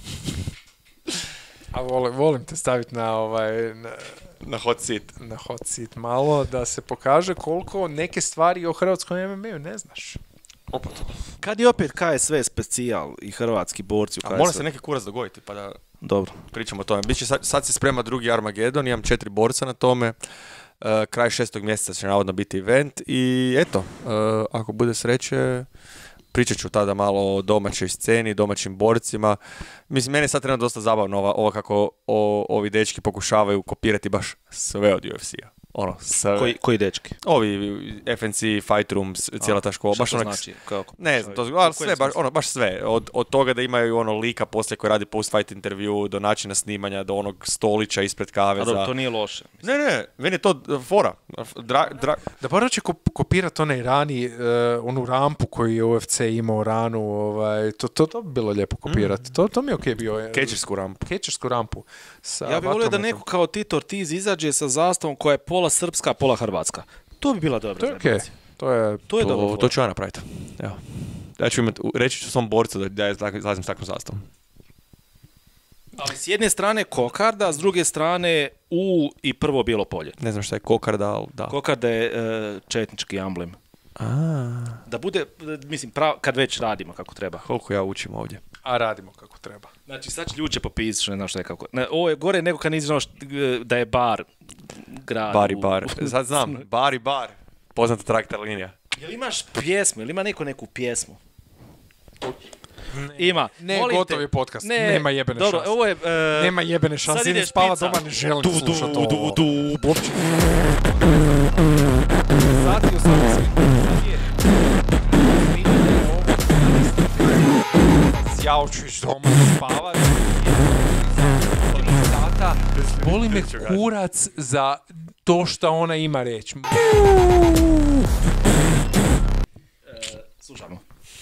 A volim, volim te staviti na ovaj... Na, Na hot seat. na hot seat malo, da se pokaže koliko neke stvari o hrvatskom M M A-u ne znaš. Opet. Kad je opet K S V specijal i hrvatski borci u K S V? A mora se neki kurac dogoditi, pa da Dobro. pričamo o tome. Biće sad, sad se sprema drugi Armagedon, imam četiri borca na tome. Uh, kraj šestog mjeseca će navodno biti event i eto, uh, ako bude sreće, pričat ću tada malo o domaćoj sceni, domaćim borcima. Mislim, meni je sad trenutno dosta zabavno ova, ova kako o, ovi dečki pokušavaju kopirati baš sve od U F C-a. Ono, sve. Koji, koji dečki? Ovi F N C, Fight Rooms, cijela ta škola. Šta Baš to onak- znači? Kako? Ne znam, to, U ali kojem sve, baš, smislu? ono, baš sve. Od, od toga da imaju ono lika poslije koji radi post-fight intervju, do načina snimanja, do onog stolića ispred A kaveza. dobro, to nije loše. Ne, ne, meni je to uh, fora. Dra, dra, Da bar će kop- kopirati onaj rani, e, onu rampu koju je U F C imao ranu, ovaj, to, to, to bi bilo lijepo kopirati. To, to mi je okej bio. Catchersku rampu. Catchersku rampu. Sa Ja bih volio da vatrometom. neko kao Tito Ortiz izađe sa zastavom koja je pola srpska, pola hrvatska. To bi bila dobra To je okej. zajebancija. To je... To je To, dobro. to ću ja napraviti. Evo. Ja ću imat, reći ću svom borcu da, da ja izlazim izlazim s takvom zastavom. Ali s jedne strane kokarda, s druge strane U i prvo bijelo polje. Ne znam šta je kokarda, ali da. Kokarda je e, četnički amblem. A, Da bude, e, mislim, prav, kad već radimo kako treba. koliko ja učim ovdje. A radimo kako treba. Znači, sad će ljuče popiziti što ne znam šta je kako. Ne, ovo je gore nego kad nisi znao št- da je bar grad. Bar i u- bar. Sad znam, bar i bar. Poznata traktor linija. Jel imaš pjesmu? Jel ima neko neku pjesmu? Ima. Ne, Molim gotov te. je podcast. Ne, Nema jebene dobro, šanse. ovo je... e, Nema jebene šanse. sad Idem ideš spavat pizza. doma, ne želim Du, du, slušat du, ovo. du, uopće. Shvatio sam da svi ja ću ići doma spavat. Tri sata. Boli me kurac za to što ona ima reći. Slušamo.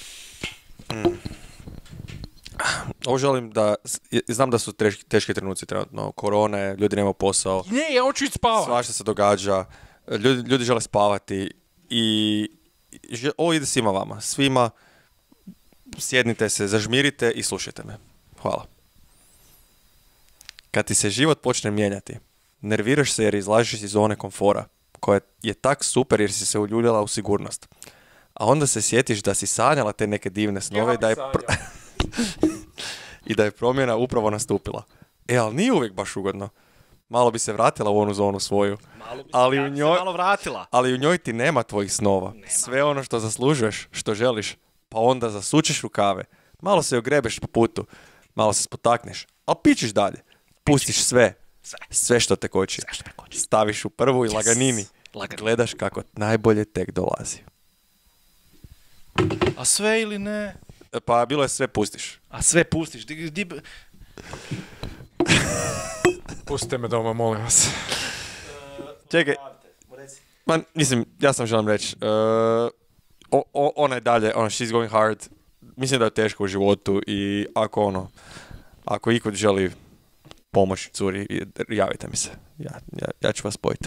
Ovo želim da, znam da su teški, teški trenuci trenutno, korone, ljudi nemaju posao, Ne, ja hoću ići spavat. svašta se događa, ljudi, ljudi žele spavati i že- ovo ide svima vama, svima sjednite se, zažmirite i slušajte me. Hvala. Kad ti se život počne mijenjati, nerviraš se jer izlaziš iz zone komfora, koja je tak super jer si se uljuljala u sigurnost. A onda se sjetiš da si sanjala te neke divne snove i da je pr- i da je promjena upravo nastupila. E, ali nije uvijek baš ugodno. Malo bi se vratila u onu zonu svoju. Malo bi Ali se, u se njoj- malo vratila. Ali u njoj ti nema tvojih snova. Sve ono što zaslužuješ, što želiš, pa onda zasučeš rukave. Malo se ogrebeš po putu, malo se spotakneš, ali pičiš dalje. Pustiš sve, Sve. sve što te koči. Sve što me koči. Staviš u prvu i laganini. Laganini. Gledaš kako najbolje tek dolazi. A sve ili ne? E, Pa bilo je sve pustiš. A sve pustiš. Di, di, Pustite me doma, molim vas. Čekaj, ma, mislim, ja sam želim reći, uh, o- o- ona je dalje, ono, she's going hard, mislim da je teško u životu i ako ono, ako ikod želi pomoć curi, javite mi se, ja, ja, ja ću vas spojiti.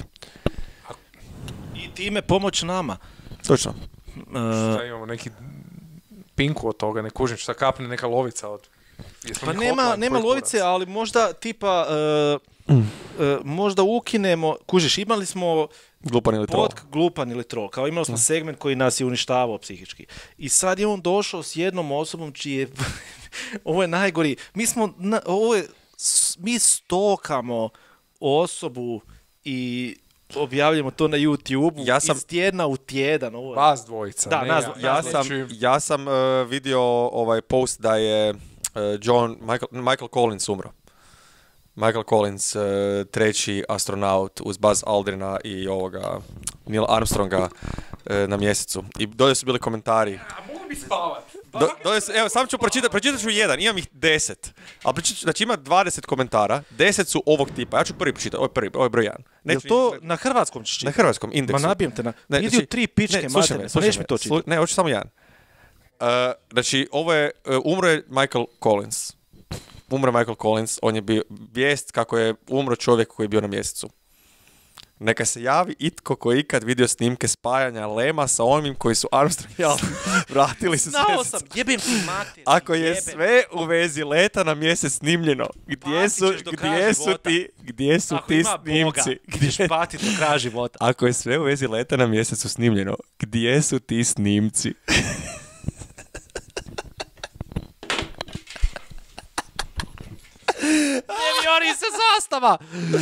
I time pomoć nama. Točno. Uh, Šta imamo, neki pinku od toga, ne kužim, šta kapne neka lovica od... Jesmo pa mi nema, hotline, nema koji lovice, kurac? ali možda tipa... Uh, uh, možda ukinemo... Kužiš, imali smo Glupan ili troll. pod glupan ili troll. Kao imali smo segment koji nas je uništavao psihički. I sad je on došao s jednom osobom čiji je... ovo je najgori. Mi smo... Na, ovo je, s- mi stokamo osobu i objavljamo to na YouTube-u Ja sam- iz tjedna u tjedan. Ovo je... Vas dvojica. Da, ne nas- ja. nas Ja Znači, sam, ja sam uh, vidio ovaj post da je uh, John, Michael, Michael Collins umro. Michael Collins, uh, treći astronaut uz Buzz Aldrina i ovoga Neil Armstronga uh, na mjesecu. I dolje su bili komentari. A mogu bi spavat? Do, dolje su, evo, sam ću pročitati, pročitat ću jedan, imam ih deset. Ali pročitat ću, znači ima dvadeset komentara, deset su ovog tipa. Ja ću prvi pročitati, ovo je prvi, ovo je broj jedan. Jel Neću- to na hrvatskom ćeš na čitati? hrvatskom indeksu. Ma nabijem te na... Ne, Idi znači- u tri pičke ne, slušaj materne, me, pa slušaj neš mi me, to slu- čitati. Ne, hoću samo jedan. Uh, znači, ovo je, uh, umro je Michael Collins. Umro je Michael Collins, on je bio vijest kako je umro čovjek koji je bio na mjesecu. Neka se javi itko koji je ikad vidio snimke spajanja Lema sa onim koji su Armstrong i Aldrin vratili se s Znao mjeseca. sam, jebim ti mater. Ako je jebem. sve u vezi leta na mjesec snimljeno, gdje Patit su, ćeš do kraja gdje su života. ti, gdje su Ako ti ima Boga, snimci? ideš patiti do kraja života. Ako je sve u vezi leta na mjesecu snimljeno, gdje su ti snimci? Avioni se zastava!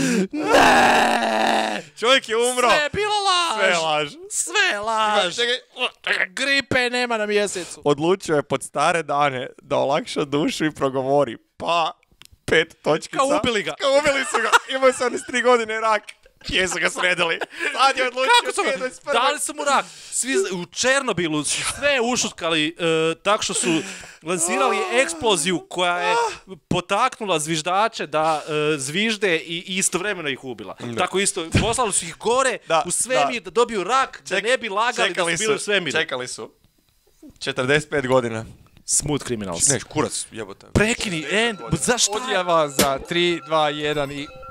Ne! Čovjek je umro! Sve je bilo laž! Sve je laž. Sve je laž! Gripe nema na mjesecu. Odlučio je pod stare dane da olakša dušu i progovori. Pa, pet točkica. Kao ubili ga. Kao ubili su ga. Imao se on s tri godine rak. Jesu ga sredili. Sad je odlučio. Kako su ga? dvije tisuće dvadeset prve. Dali su mu rak. Svi z- u Černobilu su sve ušutkali e, tako što su lansirali eksploziju koja je potaknula zviždače da e, zvižde i istovremeno ih ubila. Tako isto, poslali su ih gore Da, u svemir da. dobiju rak, Ček- da ne bi lagali da su čekali bili u svemiru. Čekali su. četrdeset pet godina. Smooth criminals. Ne, kurac, jebote. Prekini, end, za šta? Odjava za tri, dva, jedan i...